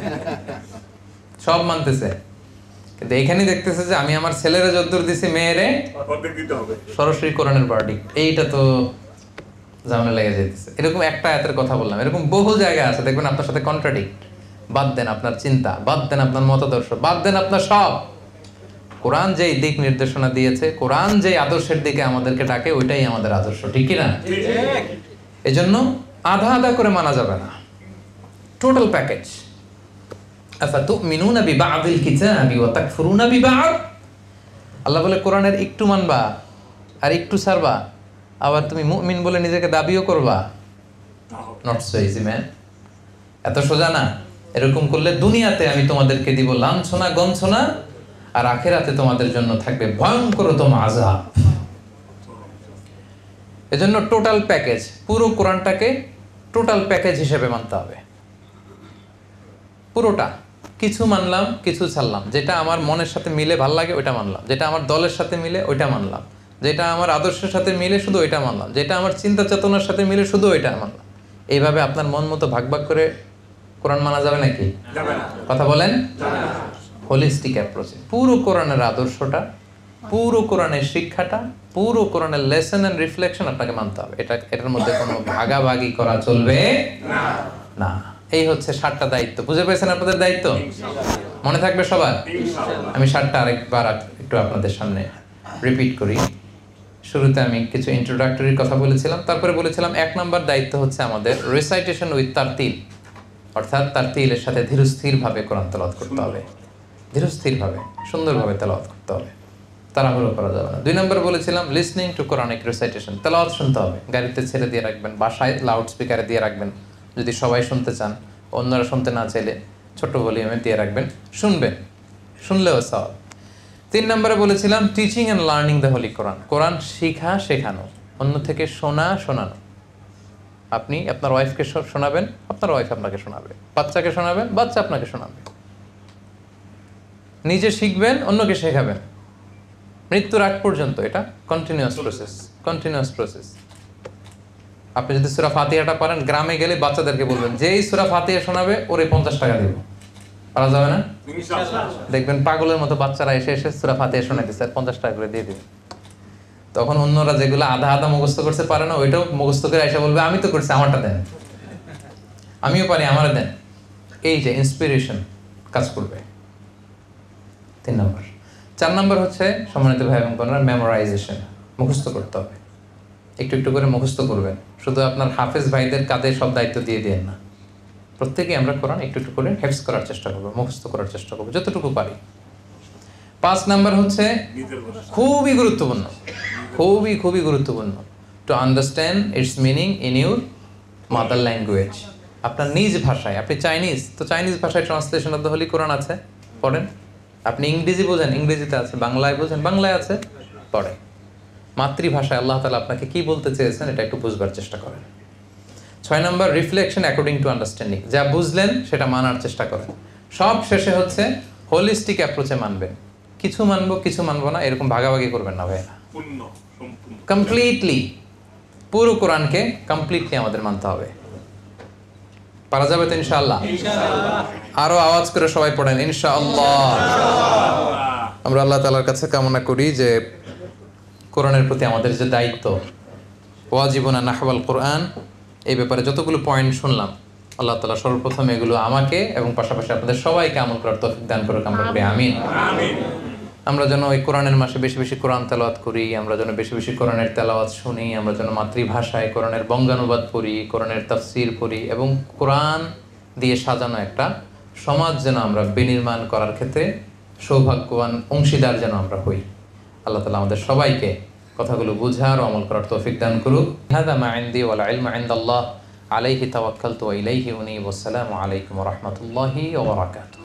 সব মানতেছে, কিন্তু এখানেই দেখতেছে যে আমি আমার ছেলেরে যদ্দুর দিছি মেয়েরে অর্ধেক দিতে হবে। সরাসরি কোরআনের ভার্ডিক্ট। এইটা তো ঝামেলা লেগে যেতেছে। এরকম একটা আয়াতের কথা বললাম, এরকম বহু জায়গা আছে দেখবেন আপনার সাথে কন্ট্রাডিক্ট। বাদ দেন আপনার চিন্তা, বাদ দেন আপনার মতাদর্শ, বাদ দেন আপনার সব। কোরআন যেই দিক নির্দেশনা দিয়েছে, কোরআন যেই আদর্শের দিকে আমাদেরকে ডাকে, ওইটাই আমাদের আদর্শ, ঠিক কি না? এজন্য আধা আধা করে মানা যাবে না, টোটাল প্যাকেজ। আফাতুমিনুনা বিবা'দিল কিতাবি ওয়া তাকফুরুনা বিবা'দ। আল্লাহ বলে কোরআনের একটু মানবা আর একটু ছাড়বা, আবার তুমি মুমিন বলে নিজেকে দাবিও করবা। নট সো ইজি ম্যান, এত সোজা না। এরকম করলে দুনিয়াতে আমি তোমাদেরকে দিব লাঞ্ছনা গঞ্ছনা, আর আখিরাতে তোমাদের জন্য থাকবে ভয়ঙ্করতম আযাব। এজন্য টোটাল প্যাকেজ, পুরো কোরআনটাকে টোটাল প্যাকেজ হিসেবে মানতে হবে, পুরোটা। কিছু মানলাম, কিছু ছাড়লাম। যেটা আমার মনের সাথে মিলে ভাল লাগে ওইটা মানলাম, যেটা আমার দলের সাথে মিলে ওইটা মানলাম, যেটা আমার আদর্শের সাথে মিলে শুধু ওইটা মানলাম, যেটা আমার চিন্তা চেতনার সাথে মিলে শুধু ওইটা মানলাম। এইভাবে আপনার মন মতো ভাগ ভাগ করে কোরআন মানা যাবে নাকি? কথা বলেন। হোলিস্টিক অ্যাপ্রোচে পুরো কোরআনের আদর্শটা, পুরো কোরআনের শিক্ষাটা, পুরো কোরআনের লেসন এন্ড রিফ্লেকশন আপনাকে মানতে হবে। এটার মধ্যে কোনো ভাগাভাগি করা চলবে না। এই হচ্ছে 7টা দায়িত্ব। বুঝে পেয়েছেন আপনাদের দায়িত্ব? মনে থাকবে সবার? আমি 7টা আরেকবার একটু আপনাদের সামনে রিপিট করি। শুরুতে আমি কিছু ইন্ট্রোডাক্টরির কথা বলেছিলাম, তারপরে বলেছিলাম 1 নম্বর দায়িত্ব হচ্ছে আমাদের রিসাইটেশন উইথ তারতিল, অর্থাৎ তারতিলের সাথে ধীরস্থিরভাবে কোরআন তেলাওয়াত করতে হবে, ধীরস্থিরভাবে সুন্দরভাবে তেলাওয়াত করতে হবে, তাড়াহুড়ো করা যাবে না। 2 নম্বর বলেছিলাম লিসনিং টু কোরআনিক রিসাইটেশন, তেলাওয়াত শুনতে হবে, গাড়িতে ছেড়ে দিয়ে রাখবেন, বাসায় লাউড স্পিকারে দিয়ে রাখবেন, যদি সবাই শুনতে চান, অন্যরা শুনতে না চাইলে ছোট ভলিউমে দিয়ে রাখবেন, শুনবেন, শুনলেও সওয়াব। 3 নম্বরে বলেছিলাম teaching and learning the holy Quran, Quran শিখা শেখানো, অন্য থেকে শোনানো। আপনি আপনার ওয়াইফকে শোনাবেন, আপনার ওয়াইফ আপনাকে শোনাবে, বাচ্চাকে শোনাবেন, বাচ্চা আপনাকে শোনাবে। নিজে শিখবেন, অন্যকে শেখাবেন, মৃত্যুর আগ পর্যন্ত। এটা কন্টিনিউয়াস প্রসেস। আপনি যদি সূরা ফাতিহাটা পারেন, গ্রামে গেলে বাচ্চাদেরকে বলবেন যেই সূরা ফাতিহা শোনাবে ওরে 50 টাকা দিব। পারা যাবে না? দেখবেন পাগলের মতো বাচ্চারা এসে সূরা ফাতিহা শোনাইতেছে, 50 টাকা করে দিয়ে দিবেন। তখন অন্যরা যেগুলো আধা আধা মুখস্থ করতে পারে না, ওইটাও মুখস্থ করে এসে বলবে আমি তো করছি, আমারটা দেন, আমিও পারি, আমারে দেন। এই যে ইন্সপিরেশন কাজ করবে। 3 নম্বর। 4 নম্বর হচ্ছে সম্মানিত ভাই এবং বোনেরা মেমোরাইজেশন, মুখস্থ করতে হবে। একটু একটু করে মুখস্থ করবেন। শুধু আপনার হাফেজ ভাইদের কাঁধে সব দায়িত্ব দিয়ে দেন না, প্রত্যেকেই আমরা কোরআন একটু একটু করে হেফজ করার চেষ্টা করবো, মুখস্থ করার চেষ্টা করবো যতটুকু পারি। 5 নাম্বার হচ্ছে খুবই গুরুত্বপূর্ণ, to understand its meaning in your mother language, আপনার নিজ ভাষায়। আপনি চাইনিজ, তো চাইনিজ ভাষায় translation of the holy Quran আছে, পড়েন। আপনি ইংরেজি বোঝেন, ইংরেজিতে আছে। বাংলায় বোঝেন, বাংলায় আছে, পড়েন। মাতৃভাষায় আল্লাহ তাআলা আপনাকে কি বলতে চেয়েছেন এটা একটু বুঝবার চেষ্টা করেন। 6 নম্বর রিফ্লেকশন অ্যাকর্ডিং টু আন্ডারস্ট্যান্ডিং, যা বুঝলেন সেটা মানার চেষ্টা করেন। সব শেষে হচ্ছে হোলিস্টিক অ্যাপ্রোচে মানবেন, কিছু মানবো কিছু মানবো না এরকম ভাগাভাগি করবেন না ভাইয়া। কমপ্লিটলি পুরো কোরআনকে কমপ্লিটলি আমাদের মানতে হবে। পারা যাবে তো ইনশাআল্লাহ? আরো আওয়াজ করে সবাই পড়েন ইনশাআল্লাহ। আমরা আল্লাহ তাআলার কাছে কামনা করি যে কোরআনের প্রতি আমাদের যে দায়িত্ব, ওয়াজিবুনা নাহওয়াল কোরআন, এই ব্যাপারে যতগুলো পয়েন্ট শুনলাম, আল্লাহ তাআলা সর্বপ্রথম এগুলো আমাকে এবং পাশাপাশি আপনাদের সবাইকে আমল করার তৌফিক দান করুক, আমরা করি আমিন। আমরা যেন ওই কোরআনের মাসে বেশি বেশি কোরআন তেলাওয়াত করি, আমরা যেন বেশি বেশি কোরআনের তেলাওয়াত শুনি, আমরা যেন মাতৃভাষায় কোরআনের বঙ্গানুবাদ পড়ি, কোরআনের তাফসীর পড়ি, এবং কোরআন দিয়ে সাজানো একটা সমাজ যেন আমরা বিনির্মাণ করার ক্ষেত্রে সৌভাগ্যবান অংশীদার যেন আমরা হই। আল্লাহ তাআলা আমাদের সবাইকে কথাগুলো বুঝার ও আমল করার তৌফিক দান করুক। হাযা মা ইনদি ওয়াল ইলমু ইনদাল্লাহ, আলাইহি তাওয়াক্কালতু ওয়া ইলাইহি উনীব। আসসালামু আলাইকুম ওয়া রাহমাতুল্লাহি ওয়া বারাকাতুহু।